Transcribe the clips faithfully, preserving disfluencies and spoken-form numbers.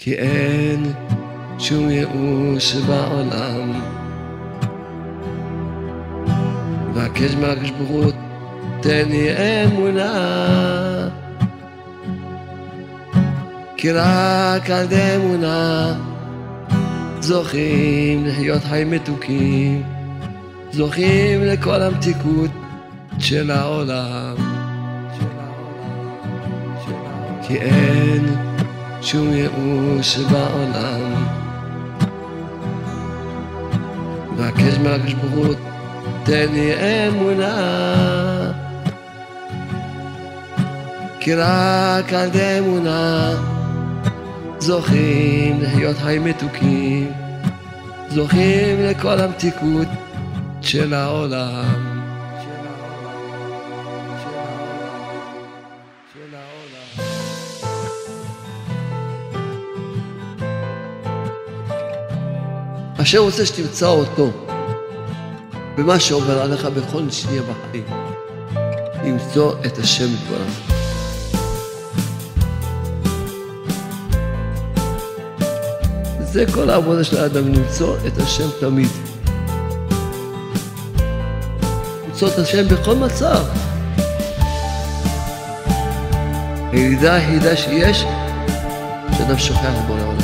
כי אין שום ייאוש בעולם. בקש מהקדוש ברוך הוא תן לי אמונה, כי רק על ידי אמונה זוכים לחיות חיים מתוקים, זוכים לכל המתיקות של העולם. כי אין שום ייאוש בעולם. בקש מהקדוש ברוך הוא תן לי אמונה, כי רק על ידי אמונה זוכים לחיות חיים מתוקים, זוכים לכל המתיקות של העולם. השם רוצה שתמצא אותו במה שעובר עליך בכל שנייה בחיים. למצוא את השם יתברך. זה כל העבודה של האדם, למצוא את השם תמיד. למצוא את השם בכל מצב. הירידה היחידה שיש, שאדם שוכח את בורא העולם.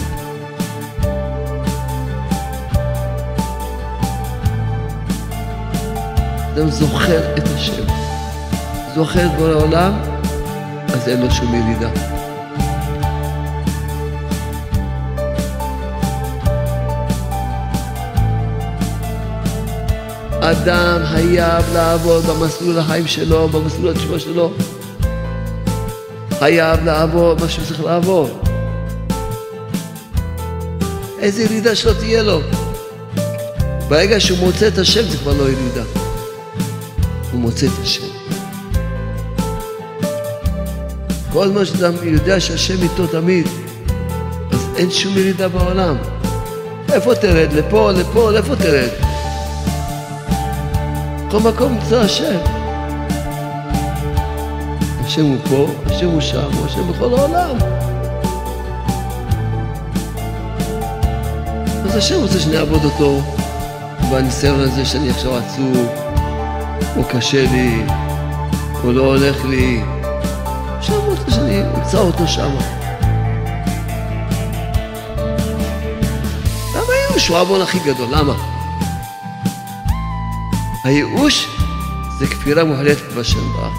אדם זוכר את השם, זוכר את בורא העולם, אז אין לו שום ירידה. אדם חייב לעבוד במסלול החיים שלו, במסלול התשובה שלו. חייב לעבוד מה שהוא צריך לעבוד. איזה ירידה שלא תהיה לו. ברגע שהוא מוצא את השם זה כבר לא ירידה. הוא מוצא את השם. כל מה שאדם יודע שהשם איתו תמיד, אז אין שום ירידה בעולם. איפה תרד? לפה, לפה, לאיפה תרד? כל מקום נמצא השם. השם הוא פה, השם הוא שם, הוא השם בכל העולם. אז השם רוצה שאני אעבוד אותו, והניסיון הזה שאני עכשיו עצוב, או קשה לי, או לא הולך לי. השם רוצה שאני אמצא אותו שם. למה הייאוש הוא העוון הכי גדול? למה? הייאוש זה כפירה מוחלטת בשם ברוך.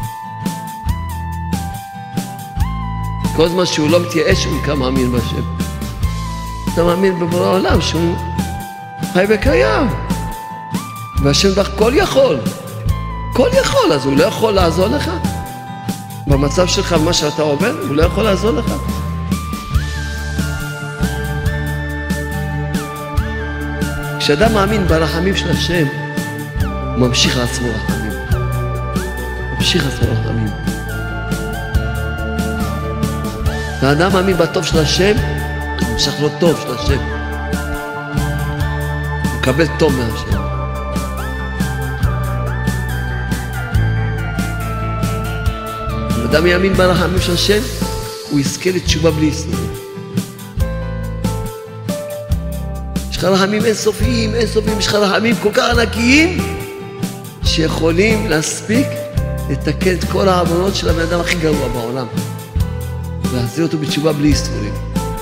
כל זמן שהוא לא מתייאש, הוא נקרא מאמין בשם. אתה מאמין בבורא העולם שהוא חי וקיים. והשם ברוך כל יכול. כל יכול, אז הוא לא יכול לעזור לך. במצב שלך, במה שאתה עובר, הוא לא יכול לעזור לך. כשאדם מאמין ברחמים של השם, הוא ממשיך לעצמו רחמים. ממשיך לעצמו רחמים. האדם מאמין בטוב של השם, הוא ממשיך לו טוב של השם. הוא מקבל טוב מהשם. האדם יאמין ברחמים של השם, הוא יזכה לתשובה בלי יסוד. יש לך רחמים אינסופיים, אינסופיים, יש לך רחמים כל כך ענקיים, שיכולים להספיק לתקן את כל העוונות של הבן אדם הכי גרוע בעולם. להחזיר אותו בתשובה בלי יסורים.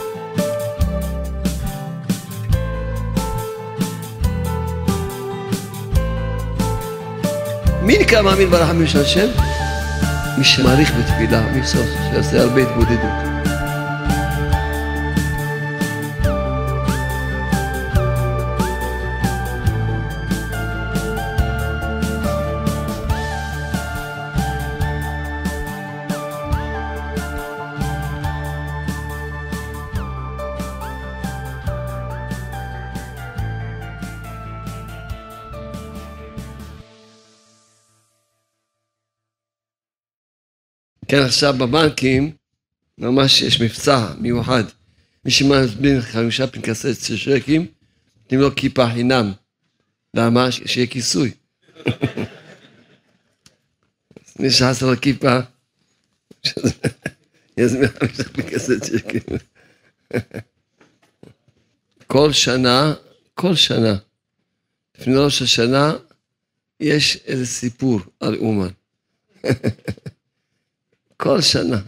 מי נקרא מאמין ברחמים של השם? מי שמעריך בתפילה, מי שעושה הרבה התבודדות. כן, עכשיו בבנקים, ממש יש מבצע מיוחד. מי שמזמין חמישה פנקסי צ'קים, נותנים לו כיפה חינם. למה? שיהיה כיסוי. מי שחסר לו כיפה, יזמין חמישה פנקסי צ'קים. כל שנה, כל שנה, לפני ראש השנה, יש איזה סיפור על אומן. כל שנה.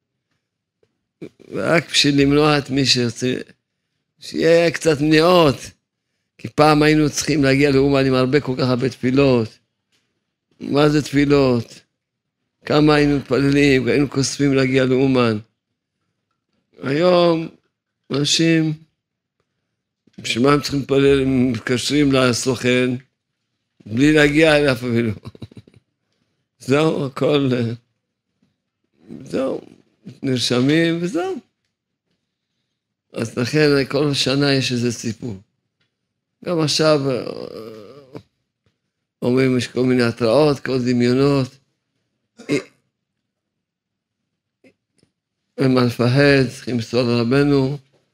ורק בשביל למנוע את מי שרוצה, שיהיה קצת מניעות. כי פעם היינו צריכים להגיע לאומן עם הרבה, כל כך הרבה תפילות. מה זה תפילות? כמה היינו מתפללים, היינו כוספים להגיע לאומן. היום, אנשים, בשביל מה הם צריכים להתפלל, הם מתקשרים לסוכן, בלי להגיע אליו אפילו. זהו, הכל, זהו, נרשמים וזהו. אז לכן כל שנה יש איזה סיפור. גם עכשיו אומרים, יש כל מיני התראות, כל דמיונות. אין מה לפחד, צריכים לסתור לרבנו,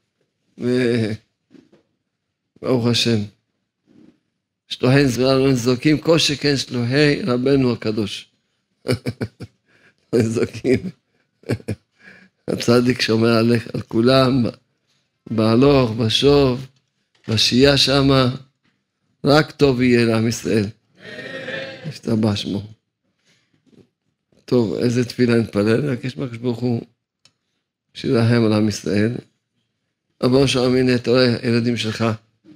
וברוך השם. שלוהי זריעה לא נזוקים, כל שכן שלוהי רבנו הקדוש. לא נזוקים. הצדיק שומר עליך, על כולם, בהלוך, בשוב, בשיעה שמה, רק טוב יהיה לעם ישראל. ישתבח שמו. טוב, איזה תפילה נתפלל, רק יש בקדוש ברוך הוא שילהם על עם ישראל. אבא שלום, הנה, אתה רואה, ילדים שלך,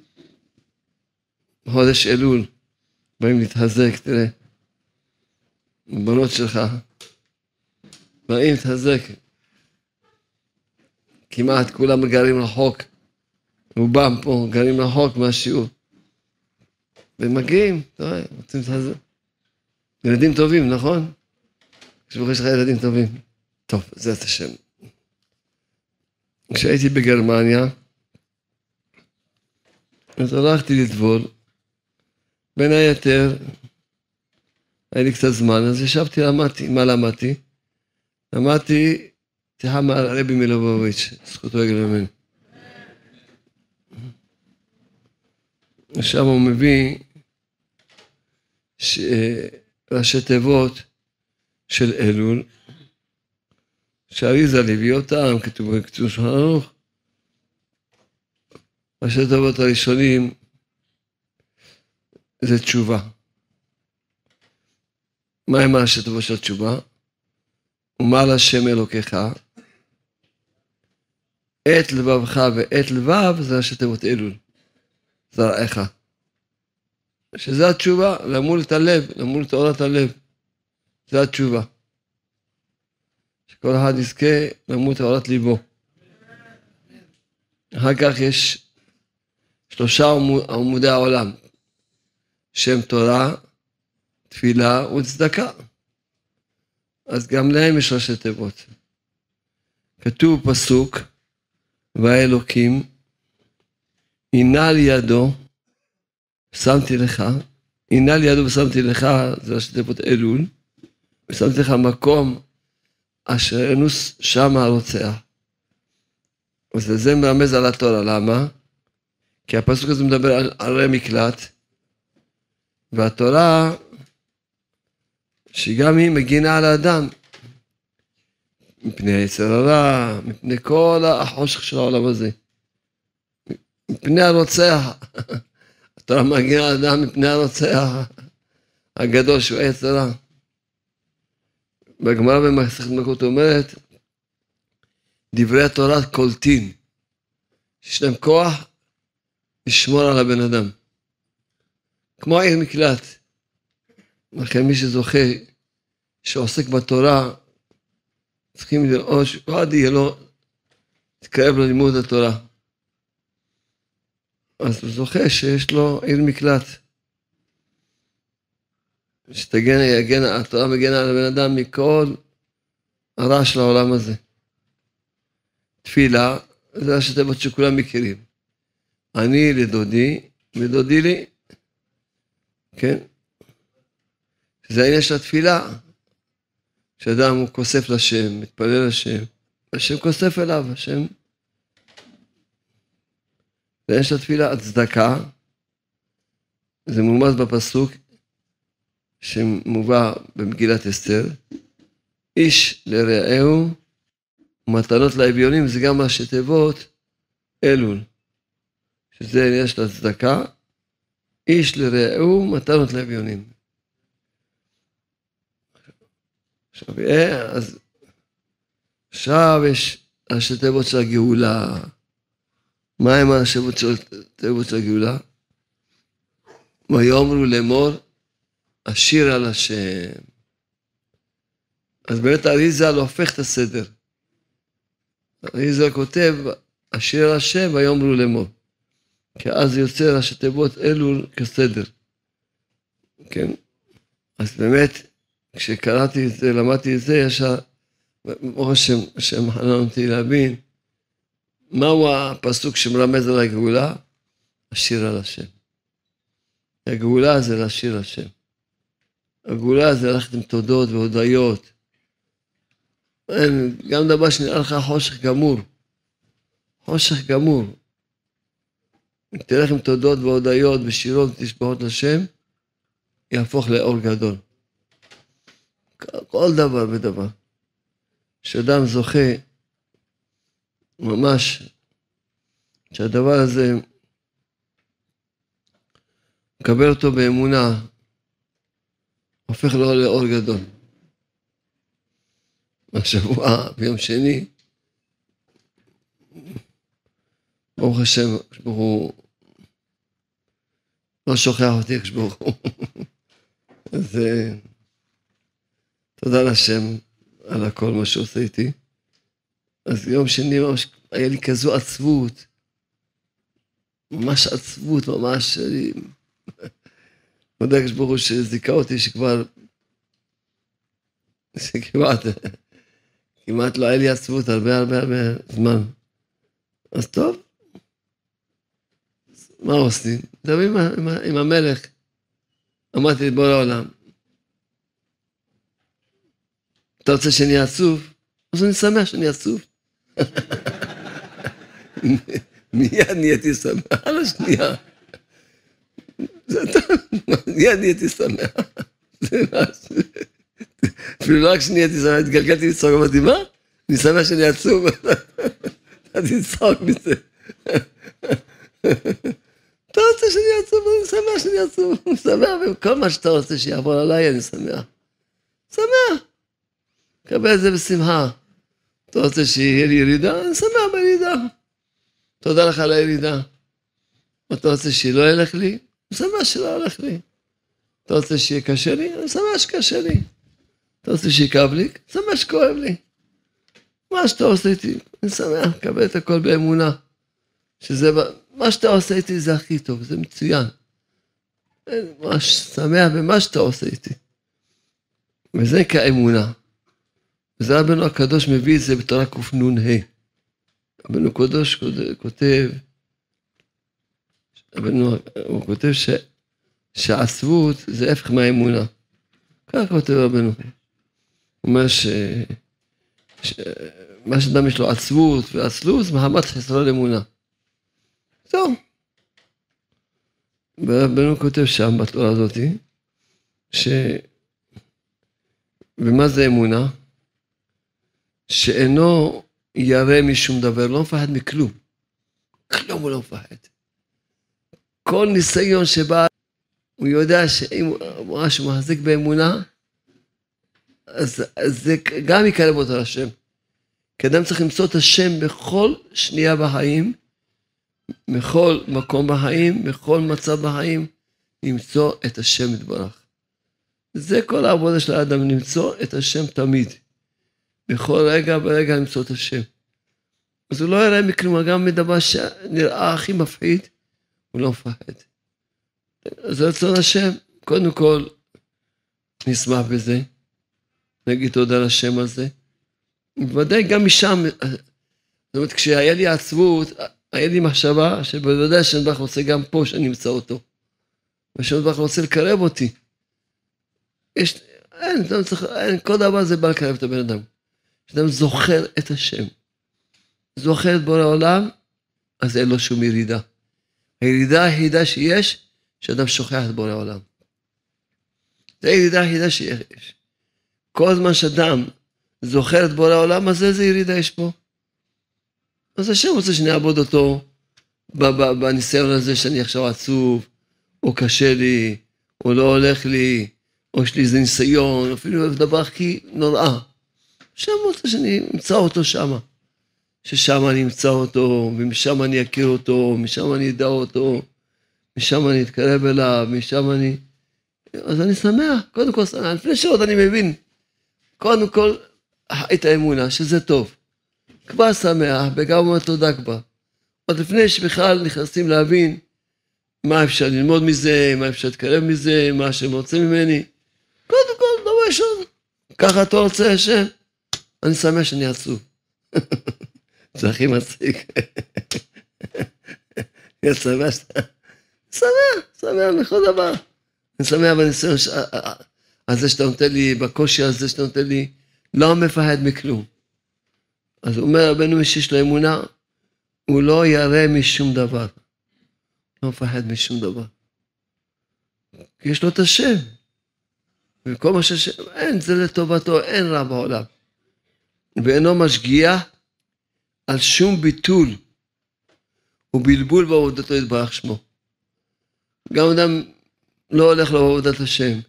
חודש אלול, באים להתחזק, תראה, בנות שלך, באים להתחזק, כמעט כולם גרים רחוק, רובם פה גרים רחוק מהשיעור, ומגיעים, אתה רואה, רוצים להתחזק. ילדים טובים, נכון? כשבוכר שלך ילדים טובים. טוב, זה את השם. כשהייתי בגרמניה, אז הלכתי לטבול, בין היתר, היה לי קצת זמן, אז ישבתי, למדתי. מה למדתי? למדתי תחם על הרבי מלובוביץ', זכותו יגאל ממנו. עכשיו הוא מביא ראשי תיבות של אלול, שהאריזה הביא אותם, כתוב בכתוב שולחן ערוך. ראשי תיבות הראשונים זה תשובה. מה הם ראשי תיבות של תשובה? ומעל השם אלוקיך, את לבבך ואת לבב, זה ראשי תיבות אלול. זרעך. שזה התשובה, למול את הלב, למול את אורת הלב. זה התשובה. שכל אחד יזכה למול את אורת ליבו. אחר כך יש שלושה עמודי העולם. שם תורה, תפילה וצדקה. אז גם להם יש ראשי תיבות. כתוב פסוק, והאלוקים, הנה לידו, שמתי לך, הנה לידו ושמתי לך, זה ראשי תיבות אלול, ושמתי לך מקום אשר אנוס שם הרוצח. אז זה מרמז על התורה, למה? כי הפסוק הזה מדבר על ערי מקלט, והתורה, שגם היא מגינה על האדם, מפני היצר הרע, מפני כל החושך של העולם הזה, מפני הרוצח, התורה מגינה על האדם מפני הרוצח הגדול שהוא היצר הרע. והגמרא במסכת מכות אומרת, דברי התורה קולטין, שיש להם כוח לשמור על הבן אדם. כמו עיר מקלט. לכן מי שזוכה, שעוסק בתורה, צריכים לראות שעד יהיה לו, תתקרב ללימוד התורה. אז הוא זוכה שיש לו עיר מקלט. שתגן, יגן, התורה מגנה על הבן אדם מכל הרע של העולם הזה. תפילה, זה ראשי תיבות שכולם מכירים. אני לדודי, ודודי לי, כן? זה העניין של התפילה, שאדם הוא כוסף לשם, מתפלל לשם, השם כוסף אליו, השם. זה העניין של התפילה, הצדקה, זה מומז בפסוק, שמובא במגילת אסתר, איש לרעהו, ומתנות לאביונים, זה גם ראשי תיבות אלול, שזה יש לה צדקה, איש לרעהו מתנות לאביונים. עכשיו, אז עכשיו יש ראשי תיבות של הגאולה. מה הם ראשי תיבות של הגאולה? ויאמרו לאמור, השיר על השם. אז באמת אריז"ל הופך את הסדר. אריז"ל כותב, השיר על השם ויאמרו לאמור. כי אז יוצא ראשי תיבות אלול כסדר. כן? אז באמת, כשקראתי את זה, למדתי את זה, ישר, ברוך השם, השם חנן אותי להבין, מהו הפסוק שמרמז על הגאולה? השיר על השם. הגאולה זה לשיר השם. הגאולה זה ללכת עם תודות והודיות. אין, גם דבר שנראה לך חושך גמור. חושך גמור. תלך עם תודות והודיות ושירות ותשבחות לשם, יהפוך לאור גדול. כל דבר ודבר. שאדם זוכה, ממש, שהדבר הזה מקבל אותו באמונה, הופך לו לאור גדול. השבוע, ביום שני, ברוך השם, ברוך הוא לא שוכח אותי, ברוך הוא. אז תודה לשם על הכל מה שעושה איתי. אז יום שני ממש היה לי כזו עצבות, ממש עצבות, ממש, אני מודה ברוך הוא שזיקה אותי שכבר, שכמעט, כמעט לא היה לי עצבות הרבה הרבה הרבה זמן. אז טוב, מה עושים? דבר עם, עם, עם המלך, אמרתי בוא לעולם, אתה רוצה שאני עצוב? אז אני שמח שאני עצוב. מיד נהייתי שמח, על השנייה. מיד נהייתי שמח. אפילו לא רק שנהייתי שמח, התגלגלתי לצחוק, אמרתי, מה? אני שמח שאני עצוב. אתה תצחוק מזה. אתה רוצה שאני עצוב, אני שמח שאני עצוב. אני שמח, וכל מה שאתה רוצה שיעבור עליי, אני שמח. שמח. קבל את זה בשמחה. אתה רוצה שיהיה לי ירידה? אני שמח בירידה. תודה לך על הירידה. אתה רוצה שלא ילך לי? אני שמח שלא ילך לי. אתה רוצה שיהיה קשה לי? אני שמח שקשה לי. אתה רוצה שיכאב לי? אני שמח שכואב לי. מה שאתה עושה איתי, אני שמח, קבל את הכל באמונה. שזה, מה שאתה עושה איתי זה הכי טוב, זה מצוין. אני ממש שמח במה שאתה עושה איתי. וזה כאמונה. וזה רבנו הקדוש מביא את זה בתורה קנ"ה. רבנו הקדוש כותב, רבנו, הוא כותב ש, שעצבות זה הפך מהאמונה. כך כותב רבנו. הוא אומר ש... ש... מה שאדם יש לו עצבות ועצלות, זה מחמת חסרון אמונה. זהו. ורבנו כותב שם בתורה הזאת, ש... ומה זה אמונה? שאינו ירא משום דבר, לא מפחד מכלום. כלום הוא לא מפחד. כל ניסיון שבא, הוא יודע שאם הוא משהו מחזיק באמונה, אז, אז זה גם יקרב אותו לשם. כי אדם צריך למצוא את השם בכל שנייה בחיים, בכל מקום בחיים, בכל מצב בחיים, למצוא את השם יתברך. זה כל העבודה של האדם, למצוא את השם תמיד. בכל רגע ורגע למצוא את השם. אז הוא לא יראה מכלום, גם מדבר שנראה הכי מפחיד, הוא לא מפחד. אז רצון השם, קודם כל, נשמח בזה, נגיד תודה לשם הזה. בוודאי גם משם, זאת אומרת, כשהיה לי עצבות, היה לי מחשבה שבוודאי השם יתברך רוצה גם פה שאני אמצא אותו. והשם יתברך רוצה לקרב אותי. יש, אין, צריך, אין, כל דבר זה בא לקרב את הבן אדם. כשאדם זוכר את השם, זוכר את בורא העולם, אז אין לו שום ירידה. הירידה היחידה שיש, שאדם שוכח את בורא העולם. זה הירידה היחידה שיש. כל זמן שאדם זוכר את בורא העולם הזה, זה ירידה יש פה. אז השם רוצה שנעבוד אותו, בניסיון הזה שאני עכשיו עצוב, או קשה לי, או לא הולך לי, או יש לי איזה ניסיון, אפילו דבר הכי נורא. שם רוצה שאני אמצא אותו שם. ששם אני אמצא אותו, ומשם אני אכיר אותו, משם אני אדע אותו, משם אני אתקרב אליו, משם אני... אז אני שמח, קודם כל שמח. לפני שעוד אני מבין, קודם כל, את האמונה, שזה טוב. כבר שמח, וגם אומר תודה כבר. עוד לפני שבכלל נכנסים להבין מה אפשר ללמוד מזה, מה אפשר להתקרב מזה, מה השם רוצה ממני. קודם כל, דבר ראשון, ככה אתה רוצה השם, אני שמח שאני עצוב. זה הכי מצחיק. אני שמח, שמח, שמח לכל דבר. אני שמח בניסיון על זה שאתה נותן לי, בקושי הזה שאתה נותן לי, לא מפחד מכלום. אז הוא אומר, רבנו מי שיש לו אמונה, הוא לא ירא משום דבר. לא מפחד משום דבר. כי יש לו את השם. וכל מה שהשם, אין, זה לטובתו, אין רע בעולם. ואינו משגיח על שום ביטול ובלבול בעבודתו יתברך שמו. גם אדם לא הולך לו בעבודת השם.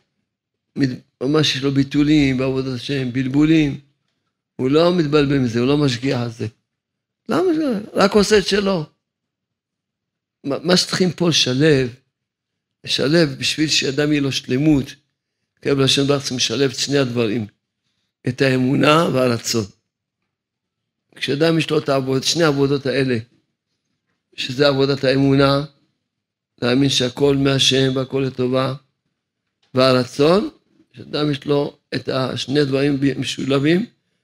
ממש יש לו ביטולים בעבודת השם, בלבולים. הוא לא מתבלבל מזה, הוא לא משגיח על זה. למה? רק עושה את שלו. מה שצריכים פה לשלב, לשלב בשביל שאדם יהיה לו שלמות, כאב לשם ברך צריך לשלב את שני הדברים, את האמונה והרצון. כשאדם יש לו את העבוד, שני העבודות האלה, שזה עבודת האמונה, להאמין שהכל מהשם והכל לטובה, והרצון, כשאדם יש לו את השני דברים משולבים,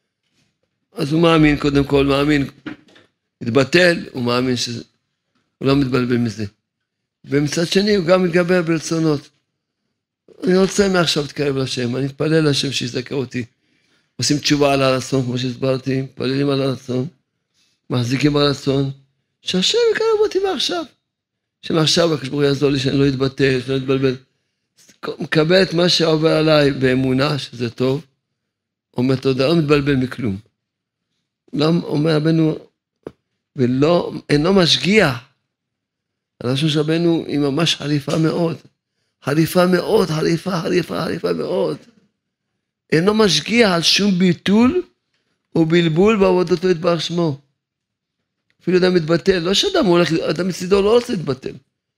אז הוא מאמין, קודם כל מאמין, מתבטל, הוא מאמין שהוא לא מתבלבל מזה. ומצד שני הוא גם מתגבר ברצונות. אני רוצה מעכשיו להתקרב לשם, אני מתפלל לשם שיזכה אותי. עושים תשובה על הרצון, כמו שהסברתי, מתפללים על הרצון, מחזיקים על הרצון, שהשם יקרב אותי מעכשיו. שמעכשיו הקדוש ברוך הוא יעזור לי שאני לא אתבטל, שאני לא אתבלבל. מקבל את מה שעובר עליי באמונה, שזה טוב, אומר תודה, לא מתבלבל מכלום. לא אומר רבנו, ולא, אינו משגיח. הלשון של רבנו היא ממש חריפה מאוד. חריפה מאוד, חריפה, חריפה, חריפה מאוד. אינו משגיח על שום ביטול ובלבול בעבודתו יתברך שמו. אפילו אדם מתבטל, לא שאדם הולך, אדם מצידו לא רוצה להתבטל.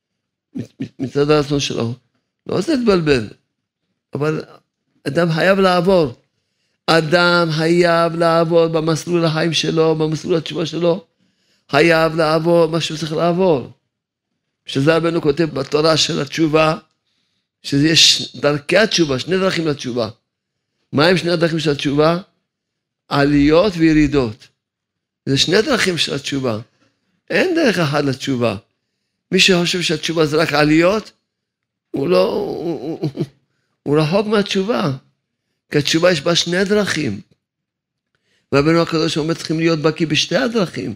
מצד הרצון שלו, לא רוצה להתבלבל. אבל אדם חייב לעבור. אדם חייב לעבור במסלול החיים שלו, במסלול התשובה שלו, חייב לעבור מה שהוא צריך לעבור. שזה רבנו כותב בתורה של התשובה, שזה יש דרכי התשובה, שני דרכים לתשובה. מה הם שני הדרכים של התשובה? עליות וירידות. זה שני דרכים של התשובה. אין דרך אחת לתשובה. מי שחושב שהתשובה זה רק עליות, הוא לא, הוא, הוא, הוא רחוק מהתשובה. כי התשובה יש בה שני דרכים. והרבנו הקדוש אומר צריכים להיות בקיא בשתי הדרכים.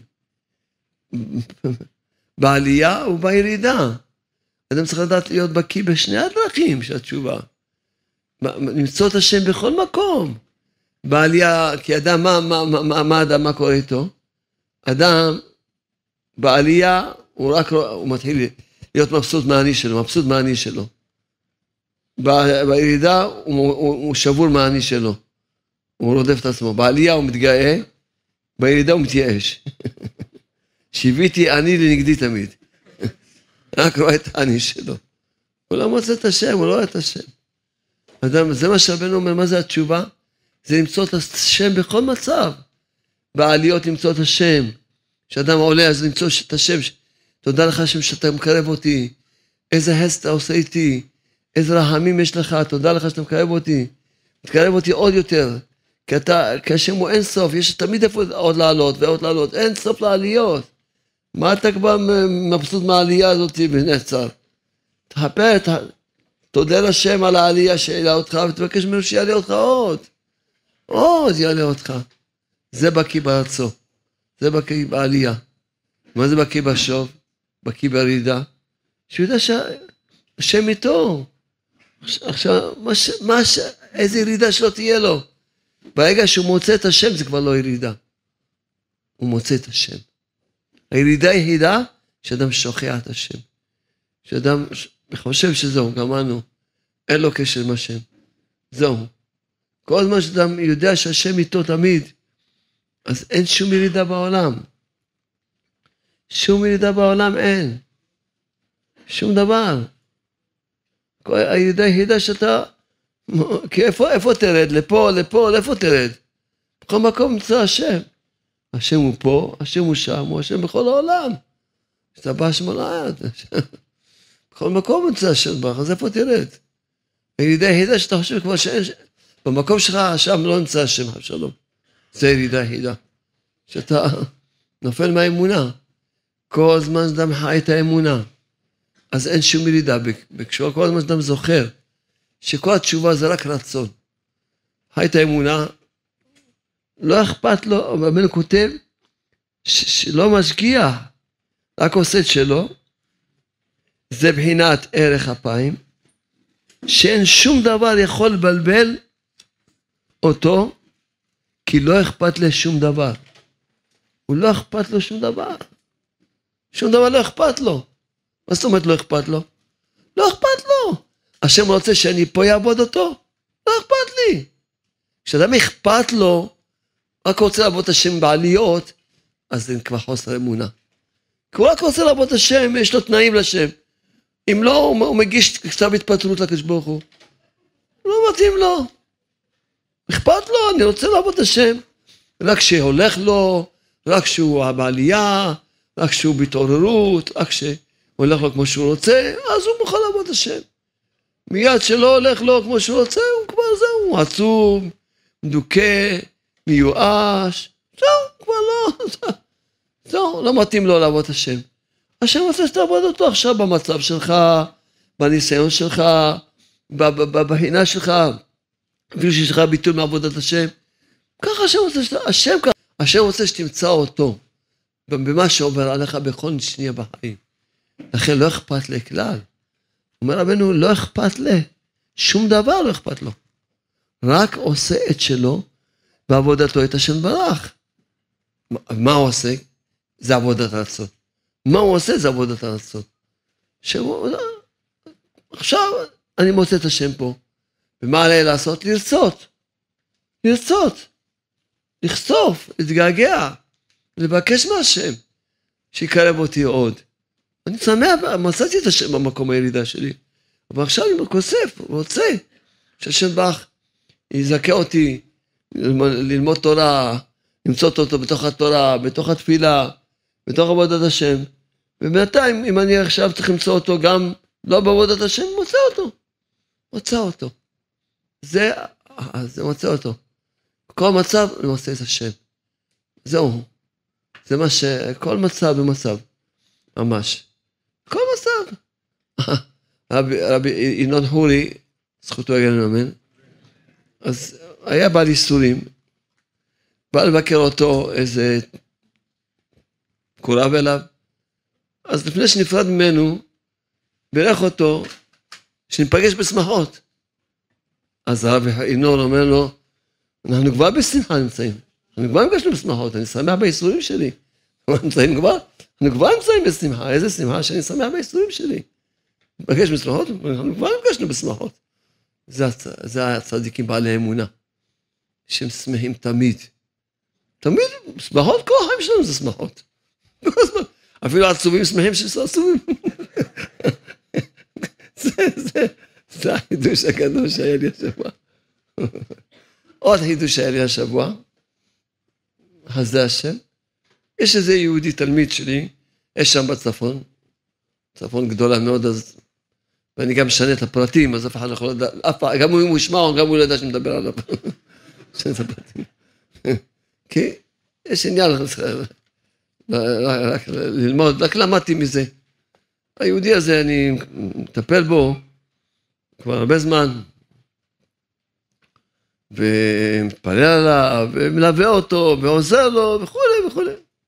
בעלייה ובירידה. אדם צריך לדעת להיות בקיא בשני הדרכים של התשובה. למצוא את השם בכל מקום. בעלייה, כי אדם, מה, מה, מה, מה אדם, מה קורה איתו? אדם, בעלייה, הוא רק, הוא מתחיל להיות מבסוט מהעני שלו, מבסוט מהעני שלו. בירידה, הוא, הוא, הוא שבור מהעני שלו. הוא רודף את עצמו. בעלייה הוא מתגאה, בירידה הוא מתייאש. שיוויתי אני לנגדי תמיד. רק רואה את העני שלו. הוא לא מוצא את השם, הוא לא רואה את השם. אדם, זה מה שרבנו אומר, מה זה התשובה? זה למצוא את השם בכל מצב. בעליות למצוא את השם. כשאדם עולה, אז למצוא את השם. תודה לך השם שאתה מקרב אותי. איזה חסד אתה עושה איתי. איזה רחמים יש לך. תודה לך שאתה מקרב אותי. תקרב אותי עוד יותר. כי אתה, כי השם הוא אין סוף. יש תמיד איפה עוד לעלות ועוד לעלות. אין סוף לעליות. מה אתה כבר מבסוט מהעלייה הזאת בנצר? תחפה, תודה לשם על העלייה שהעלה אותך, ותבקש ממנו שיעלה אותך עוד. עוד יעלה אותך. זה בקיא בארצו. זה בקיא בעלייה. מה זה בקיא בשוב? בקיא בירידה. שהוא יודע שהשם איתו. עכשיו, מה ש, מה ש, איזה ירידה שלא תהיה לו. ברגע שהוא מוצא את השם, זה כבר לא ירידה. הוא מוצא את השם. הירידה היחידה, שאדם שוכח את השם. שאדם חושב שזהו, גמרנו, אין לו קשר עם השם. זהו. כל הזמן שאדם יודע שהשם איתו תמיד, אז אין שום ירידה בעולם. שום ירידה בעולם אין. שום דבר. הירידה היחידה שאתה, כי איפה, איפה תרד? לפה, לפה, לאיפה תרד? בכל מקום נמצא השם. השם הוא פה, השם הוא שם, הוא השם בכל העולם. שאתה בא שמונה, בכל מקום נמצא השם בך, אז איפה תרד? הירידה היחידה שאתה חושב כבר שאין, במקום שלך שם לא נמצא השם, שלום. זה ירידה היחידה. שאתה נופל מהאמונה. כל הזמן אדם חי את האמונה. אז אין שום ירידה. בקשור כל הזמן אדם זוכר שכל התשובה זה רק רצון. חי את האמונה, לא אכפת לו, רבנו כותב, שלא משגיח, רק עושה את שלו, זה בחינת ערך אפיים, שאין שום דבר יכול לבלבל אותו, כי לא אכפת לו שום דבר. הוא לא אכפת לו שום דבר. שום דבר לא אכפת לו. מה זאת אומרת לא אכפת לו? לא אכפת לו. השם רוצה שאני פה יעבוד אותו? לא אכפת לי. כשאדם אכפת לו, רק רוצה לעבוד השם בעליות, אז זה כבר חוסר אמונה. כי הוא רק רוצה לעבוד השם, יש לו תנאים לשם. אם לא, הוא מגיש כתב התפטרות לקדוש ברוך הוא. לא מתאים לו. אכפת לו, אני רוצה לעבוד השם. רק שהולך לו, רק שהוא בעלייה, רק שהוא בהתעוררות, רק שהולך לו כמו שהוא רוצה, אז הוא מוכן לעבוד השם. מיד שלא הולך לו כמו שהוא רוצה, הוא כבר זהו, הוא עצוב, מדוכא, מיואש, זהו, כבר לא, זהו, לא מתאים לו לעבוד השם. השם רוצה שתעבוד אותו עכשיו במצב שלך, בניסיון שלך, בבחינה שלך, אפילו שיש לך ביטול מעבודת השם. ככה השם רוצה, שת... השם, השם רוצה שתמצא אותו, במה שעובר עליך בכל שנייה בחיים. לכן לא אכפת לכלל. אומר רבנו, לא אכפת לה, שום דבר לא אכפת לו. רק עושה את שלו, בעבודתו את השם ברך. מה הוא עושה? זה עבודת הרצון. מה הוא עושה? זה עבודת הרצון. שהוא, עכשיו אני מוצא את השם פה. ומה עליי לעשות? לרצות. לרצות. לחשוף, להתגעגע. לבקש מהשם. שיקרב אותי עוד. אני שמח, מצאתי את השם במקום הירידה שלי. אבל עכשיו אני כוסף, רוצה. שהשם ברך יזכה אותי ללמוד תורה, למצוא אותו בתוך התורה, בתוך התפילה, בתוך עבודת השם. ובינתיים, אם אני עכשיו צריך למצוא אותו גם לא בעבודת השם, מוצא אותו. מוצא אותו. זה, זה מוצא אותו. כל מצב, אני מוצא את השם. זהו. זה מה ש... כל מצב ומצב. ממש. כל מצב. רבי, רבי ינון חורי, זכותו יגן אמן, אז היה בעל איסורים, בא לבקר אותו איזה קורב אליו, אז לפני שנפרד ממנו, בירך אותו, שניפגש בשמחות. אז הרבי ינון אומר לו, אנחנו כבר בשמחה נמצאים, אנחנו כבר נפגשנו בשמחות, אני שמח באיסורים שלי. נמצאים כבר, אנחנו כבר נמצאים בשמחה, איזה שמחה שאני שמח באיסורים שלי. נפגש בשמחות, אנחנו כבר נפגשנו בשמחות. זה, זה הצדיקים בעלי אמונה, שהם שמחים תמיד. תמיד, שמחות, כל החיים שלנו זה שמחות. אפילו עצובים שמחים שזה עצובים. זה, זה, זה החידוש הגדול שהיה לי השבוע. עוד חידוש שהיה לי השבוע, אז זה השם. יש איזה יהודי תלמיד שלי, יש שם בצפון, צפון גדולה מאוד, אז, ואני גם משנה את הפרטים, אז אף אחד לא יכול לדעת, גם אם הוא ישמע, גם הוא לא ידע שמדבר עליו. משנה את הפרטים. כי יש עניין, רק ללמוד, רק למדתי מזה. היהודי הזה, אני מטפל בו כבר הרבה זמן, ומתפלל עליו, ומלווה אותו, ועוזר לו, וכו' וכו'.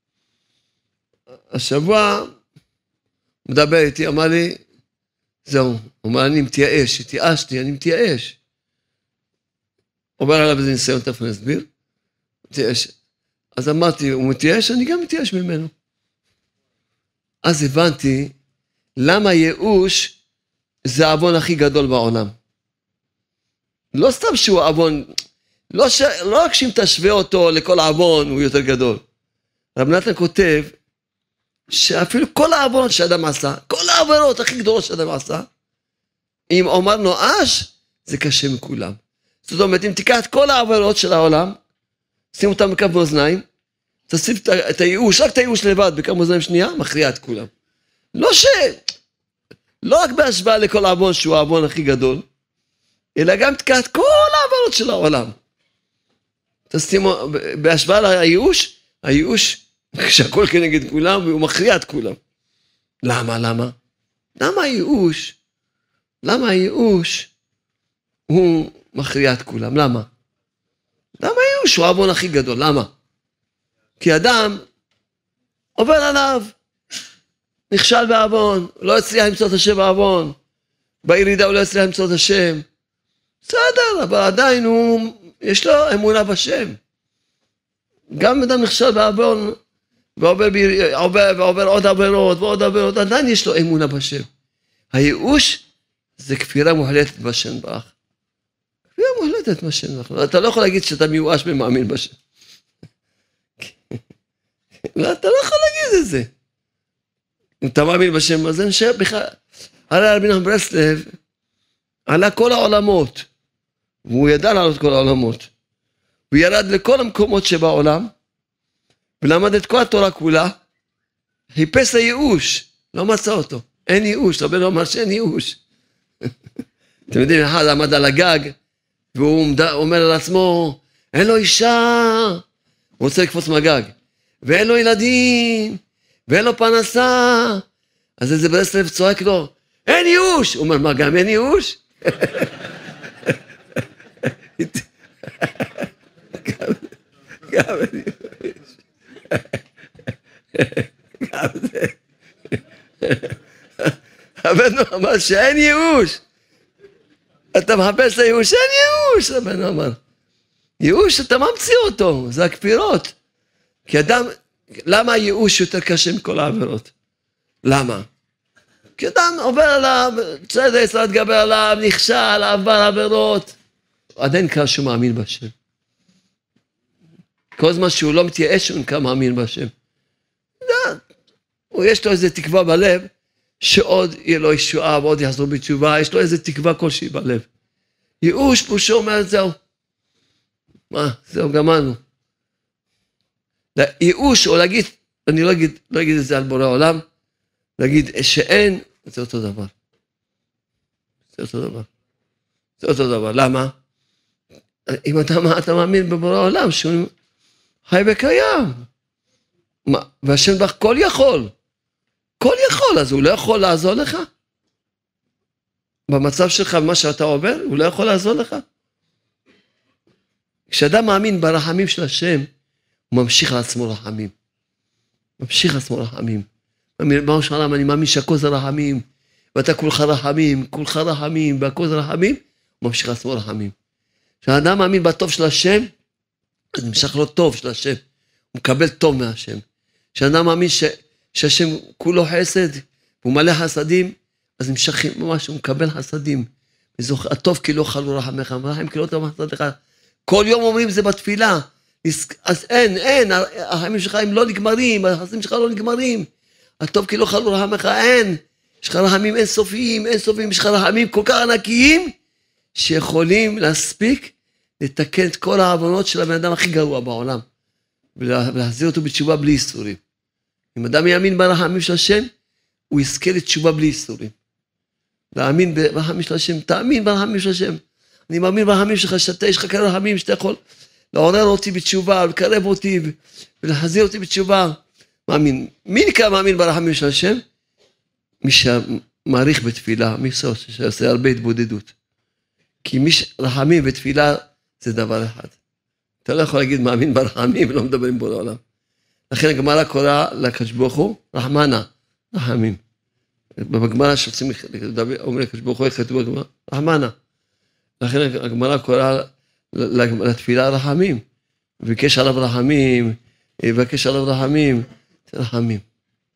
השבוע מדבר איתי, אמר לי, זהו, הוא אומר, אני מתייאש, התייאשתי, אני מתייאש. אומר עליו איזה ניסיון, תכף נסביר, מתייאש. אז אמרתי, הוא מתייאש, אני גם מתייאש ממנו. אז הבנתי למה ייאוש זה העוון הכי גדול בעולם. לא סתם שהוא עוון, לא, ש... לא רק שאם תשווה אותו לכל עוון הוא יותר גדול. רב נתן כותב שאפילו כל העוונות שאדם עשה, כל העוונות הכי גדולות שאדם עשה, אם אומר נואש, זה קשה מכולם. זאת אומרת, אם תיקח את כל העוונות של העולם, שים אותם בקו מאזניים, תשים את הייאוש, רק את הייאוש לבד בקו מאזניים שנייה, מכריע את כולם. לא ש... לא רק בהשוואה לכל העוון שהוא העוון הכי גדול, אלא גם תיקח את כל העוונות של העולם. תשים, בהשוואה לייאוש, הייאוש, כשהכל כנגד כולם, והוא מכריע את כולם. למה, למה? למה הייאוש? למה הייאוש הוא מכריע את כולם? למה? למה הייאוש הוא העוון הכי גדול? למה? כי אדם עובר עליו, נכשל בעוון, לא הצליח למצוא את השם בעוון, בירידה הוא לא הצליח למצוא את השם. בסדר, אבל עדיין הוא, יש לו אמונה בשם. גם אדם נכשל בעוון, ועובר, ועובר, ועובר עוד עבירות ועוד עבירות, עדיין יש לו אמונה בשם. הייאוש זה כפירה מוחלטת בשם ברך. כפירה מוחלטת בשם ברך. אתה לא יכול להגיד שאתה מיואש ומאמין בשם. לא, אתה לא יכול להגיד את זה. אם אתה מאמין בשם, אז אני חושב בכלל. הרי רבי נחמן ברסלב עלה כל העולמות, והוא ידע לעלות כל העולמות. הוא ירד לכל המקומות שבעולם, ולמד את כל התורה כולה, חיפש הייאוש, לא מצא אותו. אין ייאוש, רבי לא אמר שאין ייאוש. אתם יודעים, אחד עמד על הגג, והוא אומר על עצמו, אין לו אישה, הוא רוצה לקפוץ מהגג, ואין לו ילדים, ואין לו פרנסה, אז איזה ברסלב צועק לו, אין ייאוש! הוא אומר, מה, גם אין ייאוש? גם אין ייאוש. גם זה. רבנו אמר שאין ייאוש. אתה מחפש לייאוש, אין ייאוש, רבנו אמר. ייאוש, אתה ממציא אותו, זה הכפירות. כי אדם, למה הייאוש יותר קשה מכל העבירות? למה? כי אדם עובר עליו, צדק, צדק גבר עליו, נכשל, עבר עבירות. עדיין קרה שהוא מאמין בשם. כל זמן שהוא לא מתייאש, הוא נקרא מאמין בשם. יש לו איזו תקווה בלב, שעוד יהיה לו ישועה, ועוד יחזור בתשובה, יש לו איזו תקווה כלשהי בלב. ייאוש פושו אומר, זהו. מה? זהו, גמרנו. ייאוש, או להגיד, אני לא אגיד, לא אגיד את זה על בורא העולם, להגיד שאין, זה אותו דבר. זה אותו דבר. זה אותו דבר. למה? אם אתה, אתה מאמין בבורא העולם, שהוא חי וקיים. מה? והשם בך כל יכול. כל יכול, אז הוא לא יכול לעזור לך? במצב שלך, במה שאתה עובר, הוא לא יכול לעזור לך? כשאדם מאמין ברחמים של השם, הוא ממשיך לעצמו רחמים. ממשיך לעצמו רחמים. מה שאלה, אני מאמין שהכל זה רחמים, ואתה כולך רחמים, כולך רחמים, והכל זה רחמים, הוא ממשיך לעצמו רחמים. כשאדם מאמין בטוב של השם, אז נמשך לו טוב של השם. הוא מקבל טוב מהשם. כשאדם מאמין ש... שהשם כולו חסד, והוא מלא חסדים, אז נמשך ממש, הוא מקבל חסדים. הטוב כי לא חלו רחמך, רחם כי לא טוב חסדיך. כל יום אומרים זה בתפילה. אז אין, אין, הרחמים שלך הם לא נגמרים, החסדים שלך לא נגמרים. הטוב כי לא חלו רחמך, אין. יש לך רחמים אין סופיים, אין סופיים, יש לך רחמים כל כך ענקיים, שיכולים להספיק לתקן את כל העוונות של הבן אדם הכי גרוע בעולם, ולהחזיר אותו בתשובה בלי איסורים. אם אדם יאמין ברחמים של השם, הוא יזכה לתשובה בלי איסורים. להאמין ברחמים של השם, תאמין ברחמים של השם. אני מאמין ברחמים שלך, שאתה יש לך כאלה רחמים שאתה יכול לעורר אותי בתשובה, לקרב אותי ולהחזיר אותי בתשובה. מאמין. מי נקרא מאמין ברחמים של השם? מי שמעריך בתפילה, מי שעושה הרבה התבודדות. כי מי שרחמים בתפילה זה דבר אחד. אתה לא יכול להגיד מאמין ברחמים ולא מדברים בו לעולם. לכן הגמרא קוראה לקדוש ברוך הוא רחמנה, רחמים. בגמרא שרוצים אומר לקדוש ברוך הוא, כתוב בגמרא, רחמנה. לכן הגמרא קוראה לתפילה רחמים. וביקש עליו רחמים, וביקש עליו רחמים, רחמים.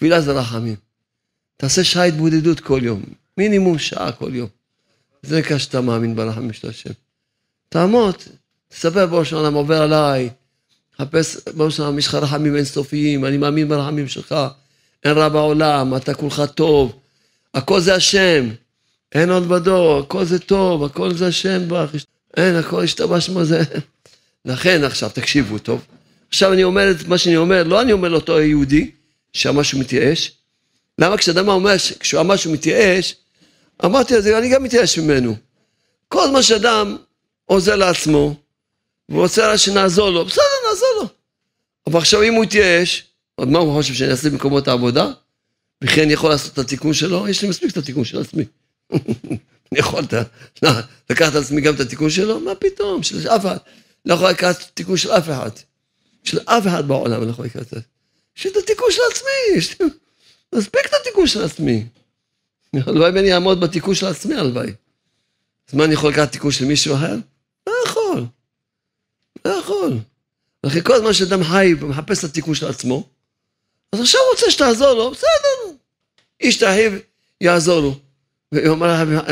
תפילה זה רחמים. תעשה שעה התבודדות כל יום, מינימום שעה כל יום. זה נקרא שאתה מאמין ברחמים של השם. תעמוד, תספר בראש שלנו, עובר עליי, חפש בראש שלנו, יש לך רחמים אינסופיים, אני מאמין ברחמים שלך, אין רע בעולם, אתה כולך טוב, הכל זה השם, אין עוד בדור, הכל זה טוב, הכל זה השם, אין, הכל השתבש מה זה. לכן עכשיו תקשיבו טוב, עכשיו אני אומר את מה שאני אומר, לא אני אומר לאותו יהודי, שהמשהו מתייאש, למה כשאדם אומר, כשהוא אמר שהוא מתייאש, אמרתי לזה, אני גם מתייאש ממנו. כל מה שאדם עוזר לעצמו, והוא רוצה שנעזור לו, בסדר, נעזור לו. אבל עכשיו אם הוא מתייאש, עוד מה הוא חושב שאני אעשה במקומות העבודה? וכי אני יכול לעשות את התיקון שלו? יש לי מספיק את התיקון של עצמי. אני יכול לקחת את עצמי גם את התיקון שלו? מה פתאום? של אף אחד. לא יכול לקחת את התיקון של אף אחד. של אף אחד בעולם, אני לא יכול לקחת את זה. יש לי את התיקון של עצמי, יש לי מספיק את התיקון של עצמי. הלוואי ואני אעמוד בתיקון של עצמי, הלוואי. אז מה אני יכול לקחת תיקון של מישהו אחר? לא יכול. לא יכול. אחרי כל הזמן שאדם חי ומחפש את התיקון של עצמו, אז עכשיו הוא רוצה שתעזור לו, בסדר. איש תאהיב יעזור לו. ויאמר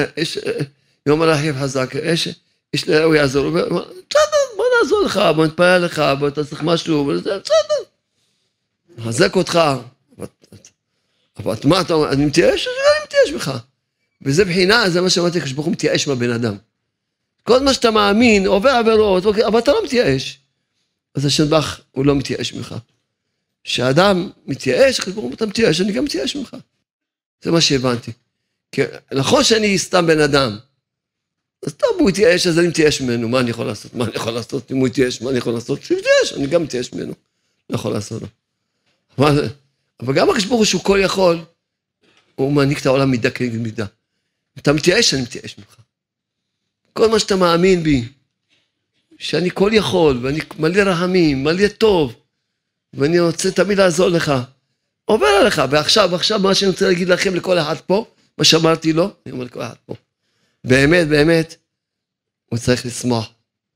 לאחיו חזק, איש הוא יעזור לו. בסדר, בוא נעזור לך, בוא נתפעל לך, בוא תצליח משהו, בסדר. מחזק אותך. אבל מה אתה אומר, אני מתייאש? אני מתייאש בך. וזה בחינה, זה מה שאמרתי, כשברוך הוא מתייאש מהבן אדם. כל מה שאתה מאמין, עובר עבירות, אבל אתה לא מתייאש. אז השם בך, הוא לא מתייאש ממך. כשאדם מתייאש, כשברוך הוא אתה מתייאש, אני גם מתייאש ממך. זה מה שהבנתי. נכון שאני סתם בן אדם. אז טוב, הוא מתייאש, אז אני מתייאש ממנו. מה אני יכול לעשות? מה אני יכול לעשות? אם הוא מתייאש, מה אני יכול לעשות? שהוא מתייאש, אני גם מתייאש ממנו. לא יכול לעשות לו. אבל... אבל גם כשברוך שהוא כל יכול, הוא מעניק את העולם מידה כנגד מידה. אתה מתייאש, אני מתייאש ממך. כל מה שאתה מאמין בי, שאני כל יכול, ואני מלא רחמים, מלא טוב, ואני רוצה תמיד לעזור לך, עובר עליך, ועכשיו, עכשיו מה שאני רוצה להגיד לכם לכל אחד פה, מה שאמרתי לו, אני אומר לכל אחד פה, באמת, באמת, הוא צריך לשמוח.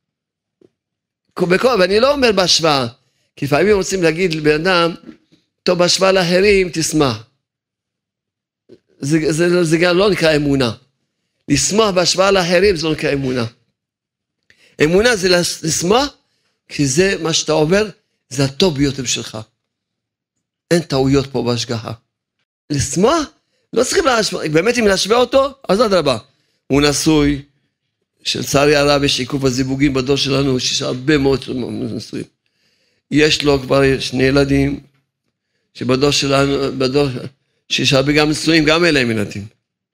ואני לא אומר בהשוואה, כי לפעמים רוצים להגיד לבן אדם, טוב, בהשוואה לאחרים, תשמח. זה, זה, זה גם לא נקרא אמונה. לשמח בהשוואה לאחרים, זה לא נקרא אמונה. אמונה זה לשמח, כי זה מה שאתה עובר, זה הטוב ביותר שלך. אין טעויות פה בהשגחה. לשמח, לא צריכים להשווה, באמת אם להשווה אותו, אז עד רבה. הוא נשוי, שלצערי הרב יש עיכוב הזיווגים בדור שלנו, שיש הרבה מאוד נשואים. יש לו כבר שני ילדים, שבדור שלנו, בדור, שיש הרבה גם נשואים, גם אליהם ילדים.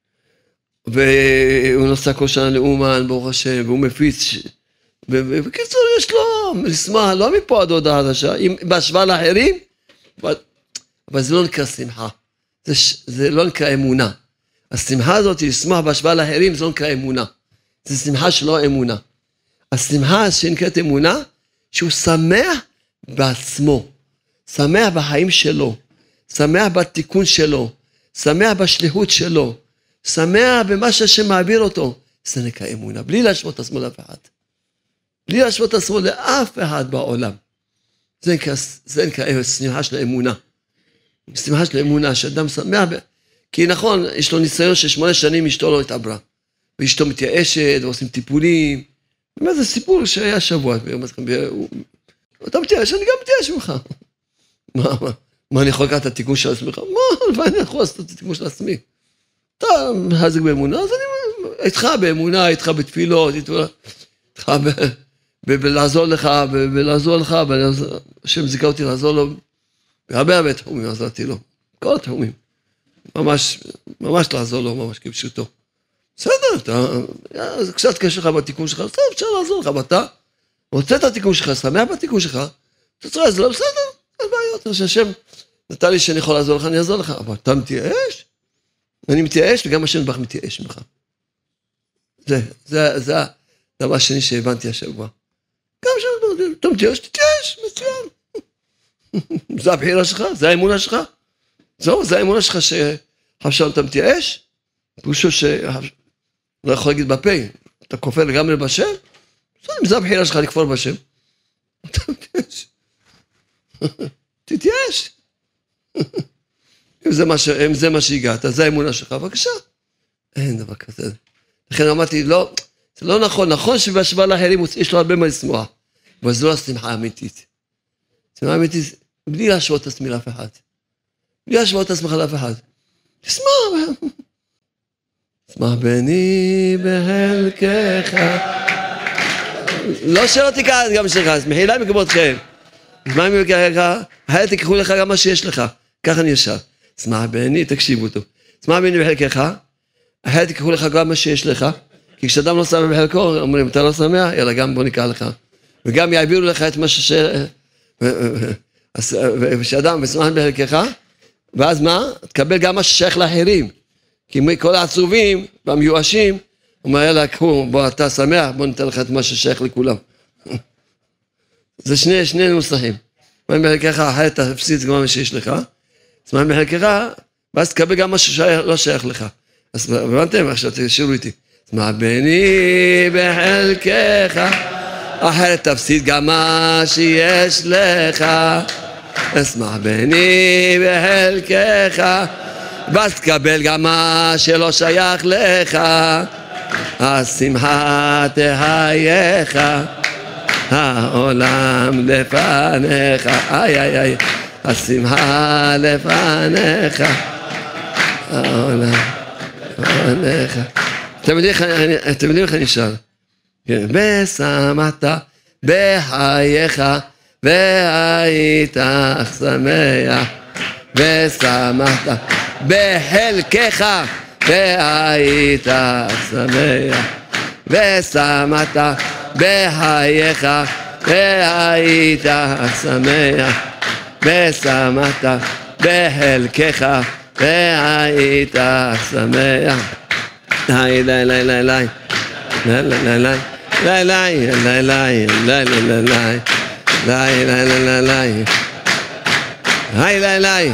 והוא נוסע כל שנה לאומן, ברוך השם, והוא מפיץ, ובקיצור יש לו, לשמח, לא מפה עד הודעה חדשה, בהשוואה לאחרים, אבל זה לא נקרא שמחה, זה, זה לא נקרא אמונה. השמחה הזאת, לשמח בהשוואה לאחרים, זה לא נקרא אמונה. זה שמחה שלא אמונה. השמחה שנקראת אמונה, שהוא שמח בעצמו. שמח בחיים שלו, שמח בתיקון שלו, שמח בשליחות שלו, שמח במה שהשם מעביר אותו. זה נקרא אמונה, בלי להשוות את עצמו לאף אחד. בלי להשוות את עצמו לאף אחד בעולם. זה נקרא, זה נקרא שמחה של האמונה. שמחה של האמונה, שאדם שמח, ב... כי נכון, יש לו ניסיון ששמונה שנים אשתו לא התעברה, ואשתו מתייאשת, ועושים טיפולים. באמת זה סיפור שהיה שבוע, אתה מתייאש, אני גם מתייאש ממך. מה, מה, מה אני יכול לקחת את התיקון של עצמך? מה, אני יכול לעשות את התיקון של עצמי? אתה מחזק באמונה, אז אני איתך באמונה, איתך בתפילות, איתך בלעזור לך, ולעזור לך, השם זיכה אותי לעזור לו, בהרבה הרבה תחומים עזרתי לו, כל התחומים, ממש, ממש לעזור לו, ממש כפשוטו. בסדר, אתה, קצת קשה לך בתיקון שלך, בסדר, אפשר לעזור לך, ואתה רוצה את התיקון שלך, שמח בתיקון שלך, אתה צריך לעזור, בסדר. אין בעיות, שהשם נתן לי שאני יכול לעזור לך, אני אעזור לך, אבל אתה מתייאש? אני מתייאש, וגם השם בך מתייאש ממך. זה, זה, זה הדבר השני שהבנתי השבוע. גם שם, אתה מתייאש, תתייאש, מצוין. זה הבחירה שלך, זה האמונה שלך. זהו, זה האמונה שלך שעכשיו אתה מתייאש, פשוט ש... לא יכול להגיד בפה, אתה כופר לגמרי בשם, זה הבחירה שלך לכפור בשם. אתה מתייאש. תתייאש. אם זה מה, ש... אם זה מה שהגעת, זה האמונה שלך, בבקשה. אין דבר כזה. לכן אמרתי, לא, זה לא נכון, נכון שבהשוואה לאחרים יש לו הרבה מה לשמוח, אבל זו לא השמחה האמיתית. שמחה אמיתית, בלי להשוות את עצמי לאף אחד. בלי להשוות את עצמך לאף אחד. תשמח. תשמח בני בחלקך. לא שלא תיקח גם שלך, שמחי אליי מכבודכם. תשמח בני בחלקך, אחרת תיקחו לך גם מה שיש לך. ככה אני ישר. תשמח בני, תקשיבו טוב. תשמח בני בחלקך, אחרת תיקחו לך גם מה שיש לך. כי כשאדם לא שמח בחלקו, אומרים, אתה לא שמח? יאללה, גם בוא ניקח לך. וגם יעבירו לך את מה ש... ושאדם ושמח בחלקך, ואז מה? תקבל גם מה ששייך לאחרים. כי כל העצובים והמיואשים, אומר, יאללה, קחו, בוא, אתה שמח, בוא ניתן לך את מה ששייך לכולם. זה שני, שני נוסחים. שמח בחלקך, אחרת תפסיד גם מה שיש לך. שמח בחלקך, ואז תקבל גם מה שלא שייך לך. אז הבנתם? עכשיו תשאירו איתי. שמח בני בחלקך, אחרת תפסיד גם מה שיש לך. אשמח בני בחלקך, ואז תקבל גם מה שלא שייך לך. השמחה תחייך, העולם לפניך. איי איי איי, השמחה לפניך, העולם לפניך. אתם יודעים איך אני שר? ושמחת בחייך והיית שמח, ושמחת בחלקך והיית שמח, ושמחת בחייך והיית שמח, ושמחת בחלקך והיית שמח. היי לי לי לי לי לי לי לי לי לי לי לי לי לי לי לי לי לי לי לי היי לי לי.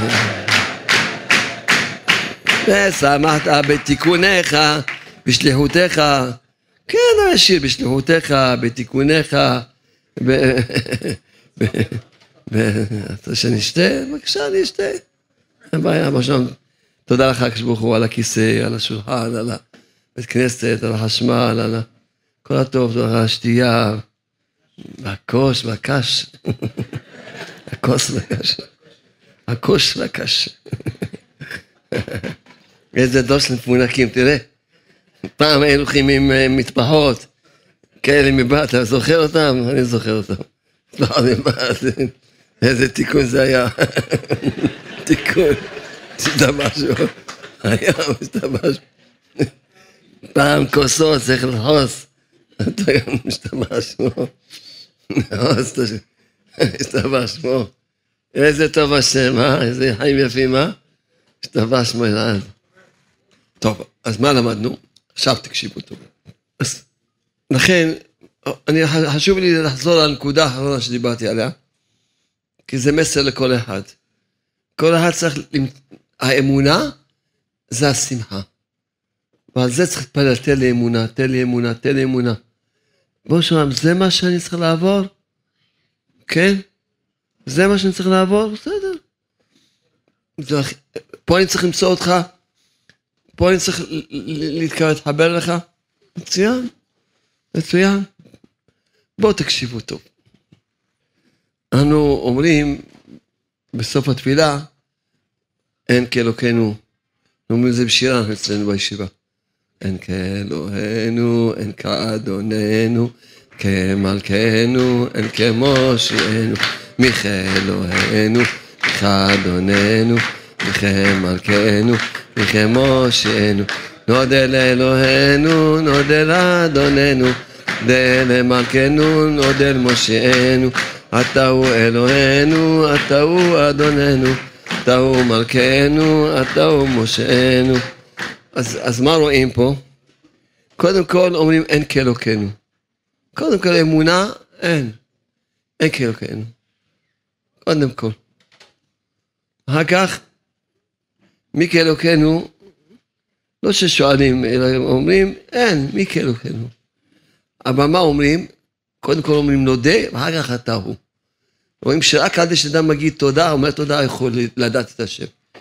ושמחת בתיקונך, בשליחותך. כן, השיר בשליחותך, בתיקונך. אתה שנשתה? בבקשה, אני אשתה. אין בעיה, בשם. תודה לך, כשברוך הוא, על הכיסא, על השולחן, על הבית כנסת, על החשמל, על כל הטוב, על השתייה, והכוס והקש. הכוס והקש. הכוס והקש. איזה דוש מפונקים, תראה. פעם היינו הולכים עם מטפחות, כאלה מבט, אתה זוכר אותם? אני זוכר אותם. איזה תיקון זה היה. תיקון. משתמשו. היה משתמשו. פעם כוסות צריך לחוס. אתה גם משתמשו. לחוס, משתמשו. איזה טוב השם, אה? איזה חיים יפים, אה? משתמשו אלעד. טוב, אז מה למדנו? עכשיו תקשיבו טוב. אז לכן, אני, חשוב לי לחזור לנקודה האחרונה שדיברתי עליה, כי זה מסר לכל אחד. כל אחד צריך, האמונה זה השמחה. ועל זה צריך להתפלל, תן לי אמונה, תן לי אמונה, תן לי אמונה. בואו שומעים, זה מה שאני צריך לעבור? כן? זה מה שאני צריך לעבור? בסדר. פה אני צריך למצוא אותך, פה אני צריך להתקרב, להתחבר לך. מצוין, מצוין. בואו תקשיבו טוב. אנחנו אומרים בסוף התפילה, אין כאלוקינו, אומרים זה בשירה אצלנו בישיבה. אין כאלוהינו, אין כאדוננו, כמלכנו, אין כמושיענו, מכאלוהינו, כאדוננו, מכמלכנו, מכמושיענו, נודה לאלוהינו, נודה לאדוננו, נודה למלכנו, נודה למושיענו, אתה הוא אלוהינו, אתה הוא אדוננו, אתה הוא מלכנו, אתה הוא מושיענו. אז, אז מה רואים פה? קודם כל אומרים אין כאלוקינו. קודם כל אמונה, אין. אין כאלוקינו. קודם כל. אחר כך, מי כאלוקינו, לא ששואלים, אלא אומרים, אין, מי כאלוקינו. אבל מה אומרים? קודם כל אומרים נודה, ואחר כך אתה הוא. רואים שרק עד שאדם מגיד תודה, אומר תודה, יכול לדעת את השם.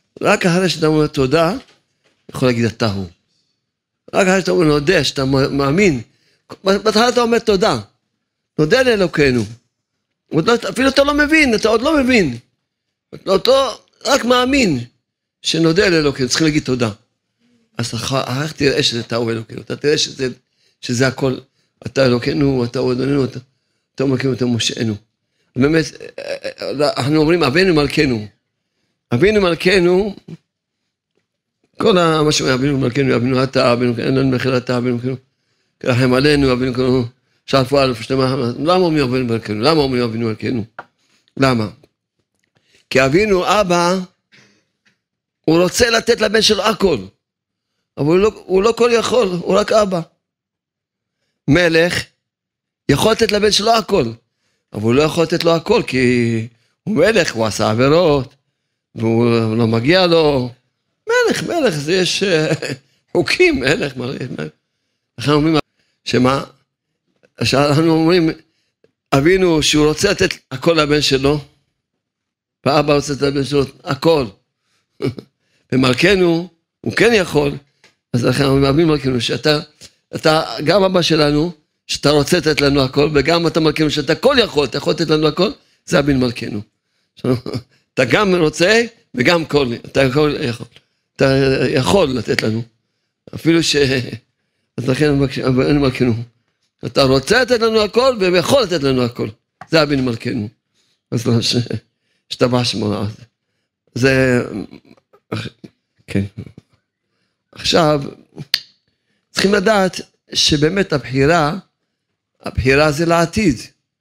רק אחרי שאתה אומר תודה, יכול להגיד אתה הוא. רק אחרי שאתה אומר נודה, שאתה מאמין, בהתחלה אתה אומר תודה, נודה לאלוקינו. אפילו אתה לא מבין, אתה עוד לא מבין. אתה רק מאמין שנודה לאלוקינו, צריכים להגיד תודה. אז אחר כך תראה שזה אתה הוא אלוקינו, אתה תראה שזה, שזה הכל, אתה אלוקינו, אתה הוא אדוננו, אתה, אתה מלכנו, אתה מושענו. באמת, אנחנו אומרים אבינו מלכנו. אבינו מלכנו, כל מה שאומר אבינו מלכנו, אבינו אתה, אבינו אין לנו מחיר אתה, אבינו מלכנו, כרחם עלינו, אבינו מלכנו, שרפו אלף שתמה, למה אומרים אבינו מלכנו? למה אומרים אבינו מלכנו? למה? כי אבינו, אבא, הוא רוצה לתת לבן שלו הכל, אבל הוא לא, הוא לא כל יכול, הוא רק אבא. מלך יכול לתת לבן שלו הכל, אבל הוא לא יכול לתת לו הכל, כי הוא מלך, הוא עשה עבירות, והוא לא מגיע לו. מלך, מלך, זה יש חוקים, מלך, מלך. אנחנו אומרים, שמה? אנחנו אומרים, אבינו שהוא רוצה לתת הכל לבן שלו, ואבא רוצה לתת לבן שלו הכל. ומלכנו, הוא כן יכול, אז אנחנו אומרים, אבינו מלכנו, שאתה, אתה, גם אבא שלנו, שאתה רוצה לתת לנו הכל, וגם אתה מלכנו, שאתה כל יכול, אתה יכול לתת לנו הכל, זה אבינו מלכנו. אתה גם רוצה, וגם כל, אתה יכול, יכול. אתה יכול לתת לנו, אפילו ש... אז לכן אבינו מלכנו. אתה רוצה לתת לנו הכל, ויכול לתת לנו הכל. זה אבינו מלכנו. אז לא, שתבע שמו. זה... כן. עכשיו, צריכים לדעת שבאמת הבחירה, הבחירה זה לעתיד.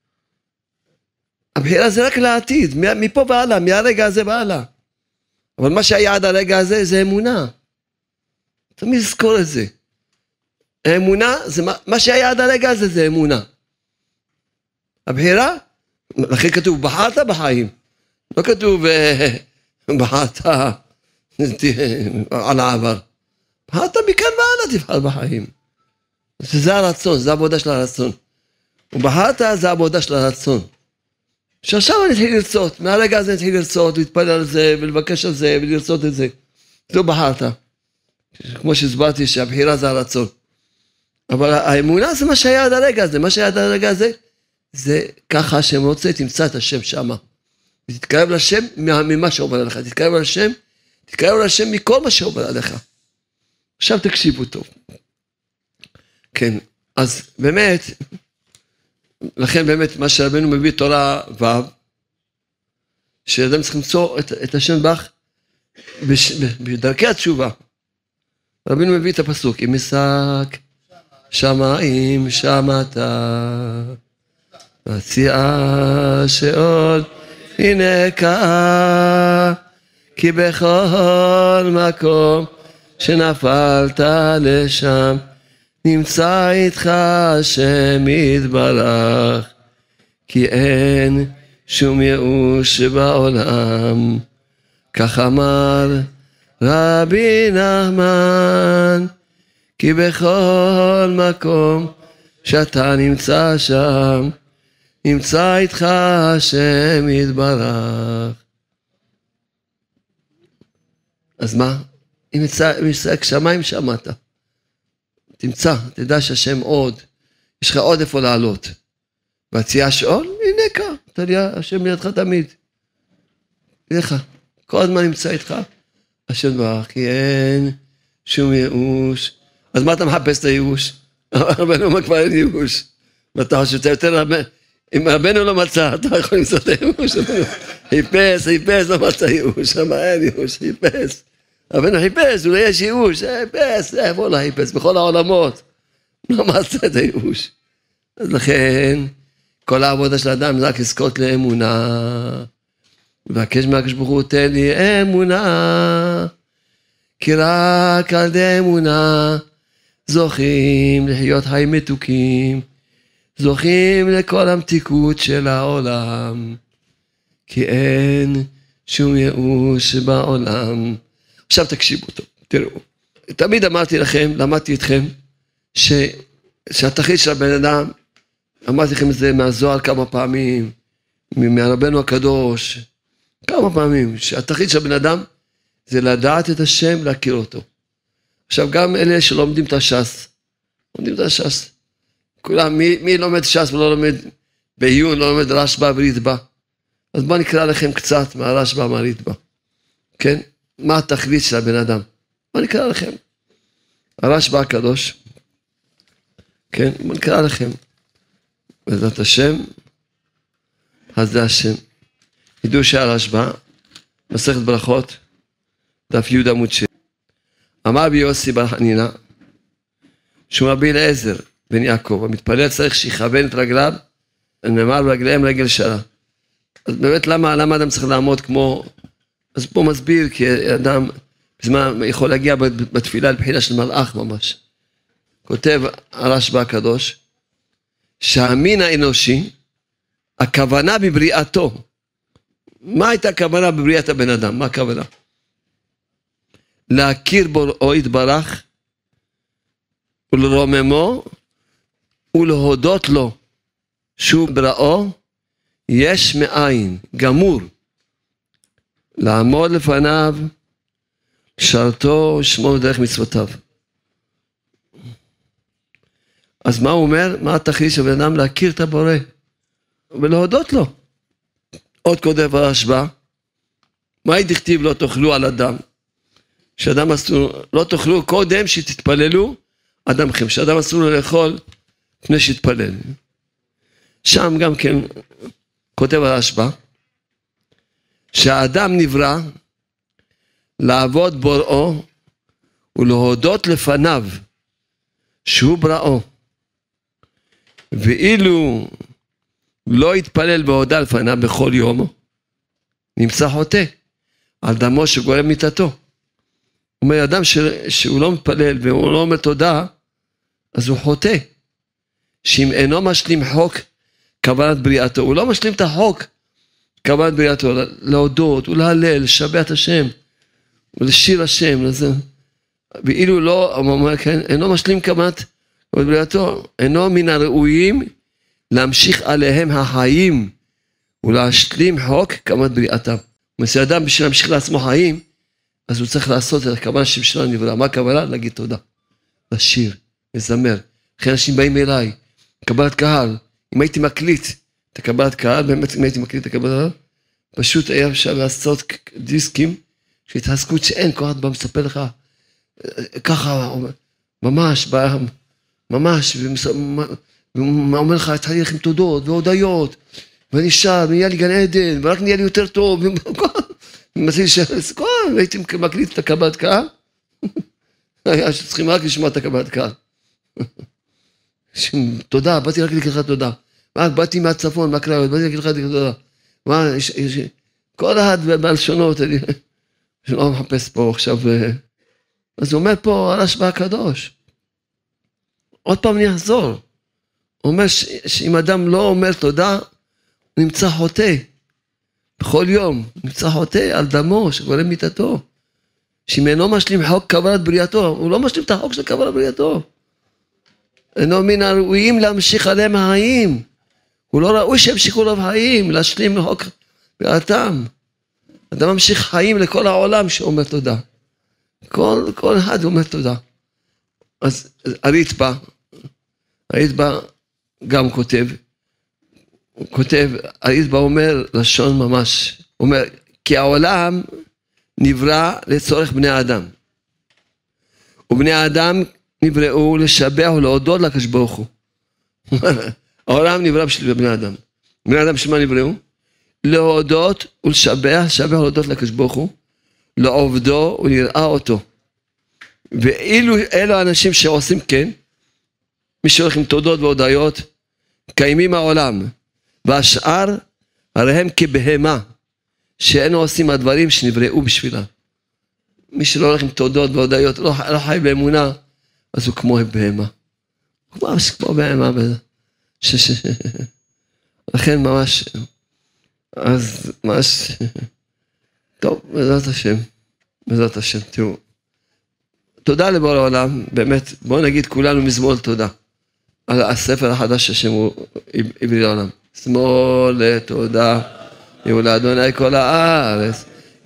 הבחירה זה רק לעתיד, מפה והלאה, מהרגע הזה והלאה. אבל מה שהיה עד הרגע הזה, זה אמונה. תמיד לזכור את זה. האמונה, זה מה, מה שהיה עד הרגע הזה, זה אמונה. הבחירה, לכן כתוב, בחרת בחיים. לא כתוב, בחרת על העבר. בחרת מכאן והלאה תבחר בחיים. זה הרצון, זה העבודה של הרצון. ובחרת זה העבודה של הרצון. שעכשיו אני אתחיל לרצות, מהרגע הזה אני אתחיל לרצות, להתפלל על זה, ולבקש על זה, ולרצות את זה. לא בחרת. כמו שהסברתי שהבחירה זה הרצון. אבל האמונה זה מה שהיה עד הרגע הזה, מה שהיה עד הרגע הזה, זה ככה שהם רוצה, תמצא את השם שמה. ותתקרב לשם ממה שעובר עליך, תתקרב לשם, תתקרב לשם מכל מה שעובר עליך. עכשיו תקשיבו טוב. כן, אז באמת, לכן באמת מה שרבנו מביא תורה ו' שאדם צריך למצוא את, את השם בך בש, בדרכי התשובה. רבנו מביא את הפסוק, אם ישק שמיים שמעת מציעה שאול הנה קאה כי בכל מקום שנפלת לשם נמצא איתך השם יתברך, כי אין שום ייאוש בעולם. כך אמר רבי נחמן, כי בכל מקום שאתה נמצא שם, נמצא איתך השם יתברך. אז מה? אם יצעק שמיים שמעת. תמצא, תדע שהשם עוד, יש לך עוד איפה לעלות. והציעה שאול, הנה כאן, אתה יודע, השם לידך תמיד. הנה לך, כל הזמן נמצא איתך, השם ברך, כי אין שום ייאוש. אז מה אתה מחפש את הייאוש? רבנו אומר כבר אין ייאוש. ואתה חושב שאתה יותר רבנו, אם רבנו לא מצא, אתה יכול למצוא את הייאוש. חיפש, חיפש, לא מצא ייאוש, אמר אין ייאוש, חיפש. רבנו חיפש, אולי יש ייאוש, חיפש, איפה לא חיפש, בכל העולמות, לא מצא את הייאוש. אז לכן, כל העבודה של האדם זה רק לזכות לאמונה, ובקש מהקדוש ברוך הוא תן לי אמונה, כי רק על ידי אמונה זוכים לחיות חיים מתוקים, זוכים לכל המתיקות של העולם, כי אין שום ייאוש בעולם. עכשיו תקשיבו טוב, תראו, תמיד אמרתי לכם, למדתי אתכם, ש, שהתכלית של הבן אדם, אמרתי לכם את זה מהזוהר כמה פעמים, מהרבנו הקדוש, כמה פעמים, שהתכלית של הבן אדם, זה לדעת את השם, להכיר אותו. עכשיו גם אלה שלומדים את הש"ס, לומדים את הש"ס. כולם, מי, מי לומד ש"ס ולא לומד בעיון, לא לומד רשב"א וריטב"א? אז בואו נקרא לכם קצת מהרשב"א מהריטב"א. כן? מה התכלית של הבן אדם? בואו נקרא לכם. הרשב"א הקדוש, כן? בואו נקרא לכם. בעזרת השם, אז זה השם. ידעו שהרשב"א, מסכת ברכות, דף י' עמוד שש. אמר רבי יוסי בר חנינא, שהוא רבי אליעזר בן יעקב, המתפלל צריך שיכוון את רגליו, נאמר ברגליהם רגל שרה. אז באמת למה, למה אדם צריך לעמוד כמו, אז פה מסביר, כי אדם בזמן יכול להגיע בתפילה לבחינה של מלאך ממש. כותב הרשב"א הקדוש, שהמין האנושי, הכוונה בבריאתו, מה הייתה הכוונה בבריאת הבן אדם? מה הכוונה? להכיר בו יתברך, ולרוממו, ולהודות לו, שהוא בראו, יש מאין, גמור, לעמוד לפניו, שרתו, שמור דרך מצוותיו. אז מה הוא אומר? מה התכלית של בן אדם? להכיר את הבורא, ולהודות לו. עוד כותב הרשב"א, מה דכתיב לא תאכלו על אדם? שאדם אסור, לא תאכלו קודם שתתפללו, אדם חם, שאדם אסור לו לאכול לפני שיתפלל. שם גם כן כותב הרשב"א, שהאדם נברא לעבוד בוראו ולהודות לפניו שהוא בראו. ואילו לא יתפלל והודה לפניו בכל יום, נמצא חוטא על דמו שגורם מיתתו. הוא אומר, אדם ש... שהוא לא מתפלל והוא לא אומר תודה, אז הוא חוטא. שאם אינו משלים חוק כוונת בריאתו, הוא לא משלים את החוק כוונת בריאתו, להודות ולהלל, לשבח את השם, ולשיר השם, לזה. ואילו לא, הוא אומר, כן, אינו משלים כוונת בריאתו, אינו מן הראויים להמשיך עליהם החיים, ולהשלים חוק כוונת בריאתם. אם אדם בשביל להמשיך לעצמו חיים, אז הוא צריך לעשות את הכוונה שבשבילה נברא. מה הכוונה? להגיד תודה, לשיר, לזמר. אחרי אנשים באים אליי, קבלת קהל, אם הייתי מקליט את הקבלת קהל, באמת אם הייתי מקליט את הקבלת קהל, פשוט היה אפשר לעשות דיסקים, שהתעסקות שאין, כל אחד בא מספר לך, ככה, ממש, ממש, ואומר לך, התחלי לכם תודות והודיות, ואני שם, נהיה לי גן עדן, ורק נהיה לי יותר טוב, והייתי מקליט את הקבלת קהל, היה שצריכים רק לשמוע את הקבלת קהל. תודה, באתי רק לקראת תודה. באתי מהצפון, מהקריות, באתי לקראת תודה. כל אחד בלשונות, אני לא מחפש פה עכשיו. אז הוא אומר פה, הרשב"א הקדוש. עוד פעם אני אחזור. הוא אומר שאם אדם לא אומר תודה, הוא נמצא חוטא. בכל יום, הוא נמצא חוטא על דמו, שגורם מיתתו. שאם אינו משלים חוק כוונת בריאתו, הוא לא משלים את החוק של כוונת בריאתו. אינו מן הראויים להמשיך עליהם החיים. הוא לא ראוי שימשיכו עליו חיים, להשלים לחוק בריאתם. אדם ממשיך חיים לכל העולם שאומר תודה. כל, כל אחד אומר תודה. אז הרצפה, הרצפה גם כותב, הוא כותב, הרצפה אומר לשון ממש, הוא אומר, כי העולם נברא לצורך בני האדם. ובני האדם נבראו לשבח ולהודות לקדוש ברוך הוא. העולם נברא בשביל בני האדם. בני האדם שמה נבראו? להודות ולשבח, לשבח ולהודות לקדוש ברוך הוא, לעובדו ולראה אותו. ואילו אלו האנשים שעושים כן, מי שהולך עם תודות והודיות, קיימים העולם, והשאר הרי הם כבהמה, שאינו עושים הדברים שנבראו בשבילה. מי שלא הולך עם תודות והודיות, לא, לא חי באמונה, אז הוא כמו בהמה. הוא ממש כמו בהמה. ש, ש, ש. לכן ממש, אז ממש, טוב, בעזרת השם, בעזרת השם, תראו. תודה לבורא העולם, באמת, בואו נגיד כולנו מזמור תודה. על הספר החדש השם הוא עברי לעולם. שמאל לתודה, יהיו לאדוני כל הארץ,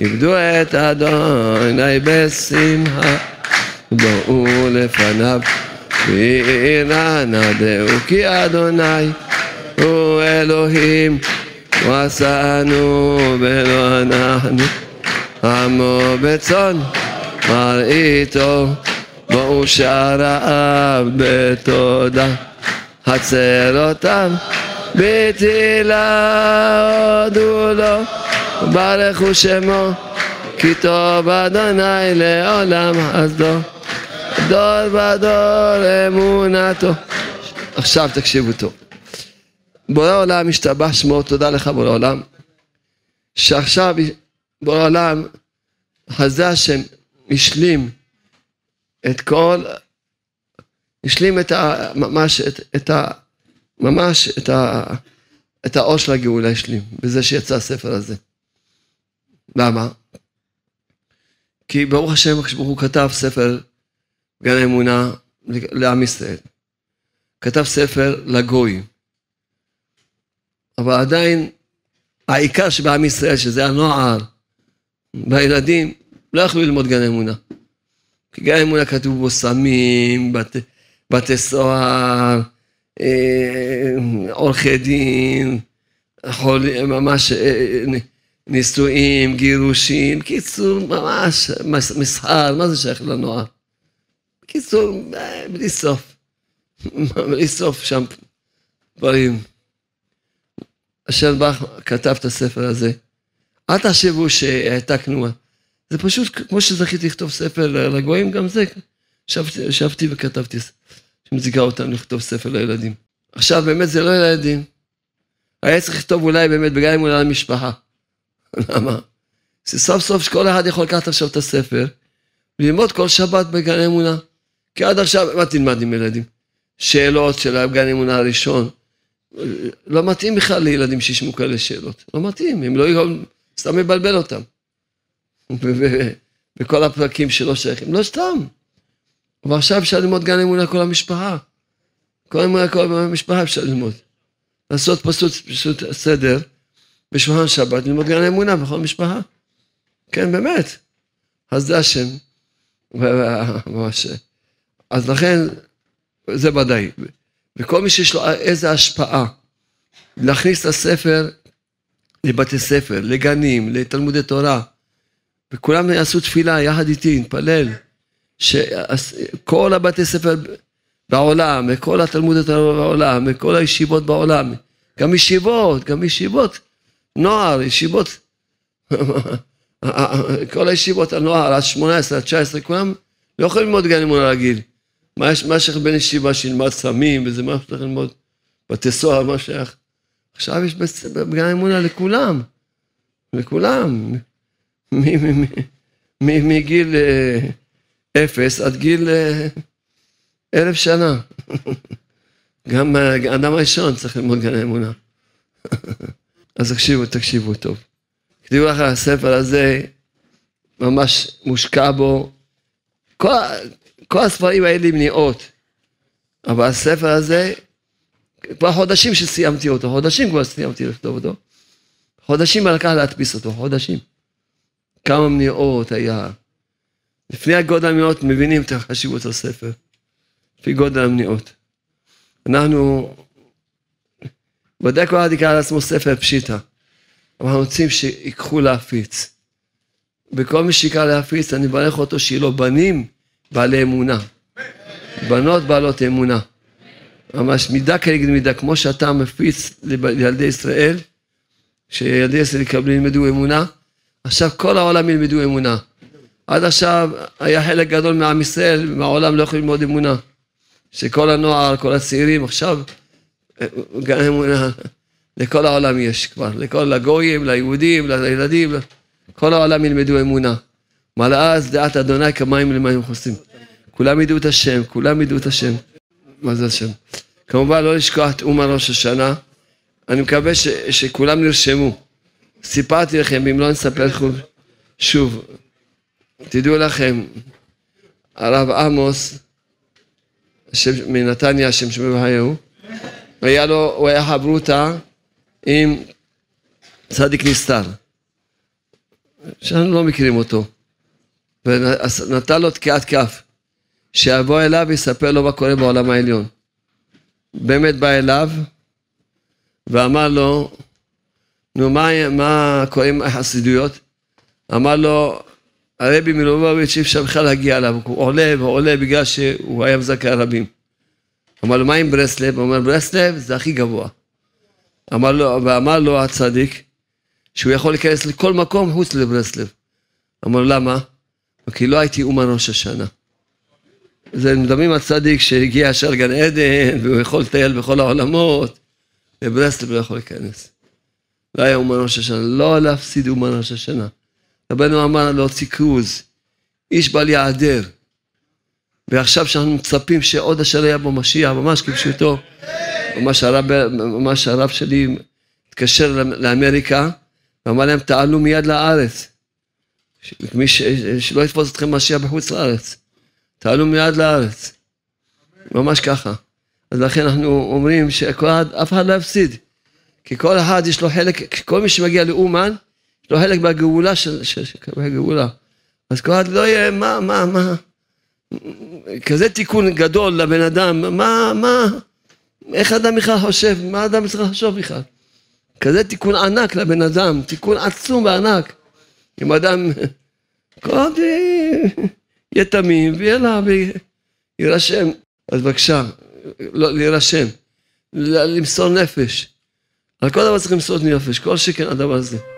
עבדו את אדוני בשמחה, בואו לפניו ביראה נדעו, כי אדוני הוא אלוהים, הוא עשנו ולא אנחנו, עמו בצאן מרעיתו, בואו שעריו בתודה, חצרותיו בתהילה הודו לו, ברכו שמו, כי טוב אדוני לעולם חסדו, דור ודור אמונתו. עכשיו תקשיבו טוב. בורא עולם משתבח שמו, תודה לך בורא עולם, שעכשיו בורא עולם חסדי השם השלים את כל, השלים את ה, ממש, את, את ה, ממש את ה, את האור של הגאולה השלים, בזה שיצא הספר הזה. למה? כי ברוך השם, הוא כתב ספר גן האמונה לעם ישראל. כתב ספר לגויים. אבל עדיין, העיקר שבעם ישראל, שזה הנוער, והילדים, לא יכלו ללמוד גן האמונה. כי גן האמונה כתוב בו סמים, בתי, בתי סוהר, עורכי דין, חול, ממש נישואים, גירושים, קיצור, ממש מסחר, מה זה שייך לנוער? קיצור, בלי סוף, בלי סוף שם דברים. אשר בך כתב את הספר הזה, אל תחשבו שהעתקנו, זה פשוט כמו שזכיתי לכתוב ספר לגויים, גם זה, ישבתי וכתבתי, שמזיגה אותם לכתוב ספר לילדים. עכשיו באמת זה לא ילדים, היה צריך לכתוב אולי באמת בגלל אמונה למשפחה. למה? זה סוף סוף שכל אחד יכול לקחת עכשיו את הספר, וללמוד כל שבת בגן אמונה, כי עד עכשיו, מה תלמד עם ילדים? שאלות של גן אמונה הראשון, לא מתאים בכלל לילדים שישמעו כאלה שאלות, לא מתאים, הם לא יכולים, סתם מבלבל אותם. וכל הפרקים שלא שייכים, לא סתם. אבל עכשיו אפשר ללמוד גן אמונה כל המשפחה. כל אמונה כל המשפחה אפשר ללמוד. לעשות פשוט, פשוט סדר, בשולחן שבת, ללמוד גן אמונה בכל משפחה. כן, באמת. אז זה השם. אז לכן, זה ודאי. וכל מי שיש לו איזו השפעה, להכניס את הספר לבתי ספר, לגנים, לתלמודי תורה, וכולם יעשו תפילה יחד איתי, נתפלל, שכל הבתי ספר בעולם, וכל התלמודי תורה בעולם, וכל הישיבות בעולם, גם ישיבות, גם ישיבות, נוער, ישיבות, כל הישיבות הנוער, עד שמונה עשרה, עד תשע עשרה, כולם לא יכולים ללמוד גן אמונה רגיל. מה שייך בין ישיבה שילמד סמים, וזה מה שייך ללמוד בתי סוהר, מה שייך. עכשיו יש בגן אמונה לכולם, לכולם, מגיל אפס עד גיל אלף שנה. גם האדם הראשון צריך ללמוד גן אמונה. אז תקשיבו, תקשיבו טוב. כתיבו לך, הספר הזה ממש מושקע בו, כל, כל הספרים האלה מניעות, אבל הספר הזה, כבר חודשים שסיימתי אותו, חודשים כבר סיימתי לכתוב אותו, חודשים לקח להדפיס אותו, חודשים. כמה מניעות היה. לפני הגודל המניעות מבינים את החשיבות הספר, לפי גודל המניעות. אנחנו, ודאי כל אחד יקרא על עצמו ספר פשיטה, אבל אנחנו רוצים שיקחו להפיץ. וכל מי שיקרא להפיץ, אני מברך אותו שיהיה לו בנים בעלי אמונה. בנות בעלות אמונה. ממש מידה כנגד מידה, כמו שאתה מפיץ לילדי ישראל, שילדי ישראל יקבלו ילמדו אמונה, עכשיו כל העולם ילמדו אמונה. עד עכשיו היה חלק גדול מעם ישראל, מהעולם לא יכול ללמוד אמונה. שכל הנוער, כל הצעירים, עכשיו, גם אמונה, לכל העולם יש כבר, לכל הגויים, ליהודים, לילדים, כל העולם ילמדו אמונה. מלאז דעת אדוני כמים למים חוסים. כולם ידעו את השם, כולם ידעו את השם. מה זה השם? כמובן לא לשכוח את אומה ראש השנה. אני מקווה ש, שכולם נרשמו. סיפרתי לכם, אם לא נספר לכם שוב. תדעו לכם, הרב עמוס, השם, מנתניה, השם שמבהיהו, היה לו, הוא היה חברותה עם צדיק נסתר. שאנחנו לא מכירים אותו, ונתן לו תקיעת כף, שיבוא אליו ויספר לו מה קורה בעולם העליון. באמת בא אליו, ואמר לו, נו, מה, מה קורה עם החסידויות? אמר לו, הרבי מלובביץ' אי אפשר בכלל להגיע אליו, הוא עולה ועולה בגלל שהוא היה מזכה הרבים. אמר לו, מה עם ברסלב? הוא אומר, ברסלב זה הכי גבוה. אמר לו, ואמר לו הצדיק, שהוא יכול להיכנס לכל מקום חוץ לברסלב. אמר לו, למה? כי לא הייתי אומן ראש השנה. זה מדמים הצדיק שהגיע ישר גן עדן, והוא יכול לטייל בכל העולמות, וברסלב לא יכול להיכנס. לא היה אומן ראש השנה, לא להפסיד אומן ראש השנה. רבנו אמר להוציא קרוז, איש בל יעדר, ועכשיו שאנחנו מצפים שעוד אשר היה בו משיח, ממש כפשוטו, ממש הרב, ממש הרב שלי התקשר לאמריקה, ואמר להם, תעלו מיד לארץ, מי ש... שלא יתפוס אתכם משיח בחוץ לארץ, תעלו מיד לארץ, ממש ככה. אז לכן אנחנו אומרים שכל אחד, אף אחד לא יפסיד, כי כל אחד יש לו חלק, כל מי שמגיע לאומן, יש לו חלק בגאולה של, של, של הגאולה. אז כל אחד לא יהיה, מה, מה, מה, כזה תיקון גדול לבן אדם, מה, מה, איך אדם בכלל חושב, מה אדם צריך לחשוב בכלל? כזה תיקון ענק לבן אדם, תיקון עצום וענק. אם אדם, כל עוד יהיה תמים, ויהיה לה, וירשם. אז בבקשה, לא, להירשם, למסור נפש. על כל דבר צריך למסור נפש, כל שכן הדבר הזה.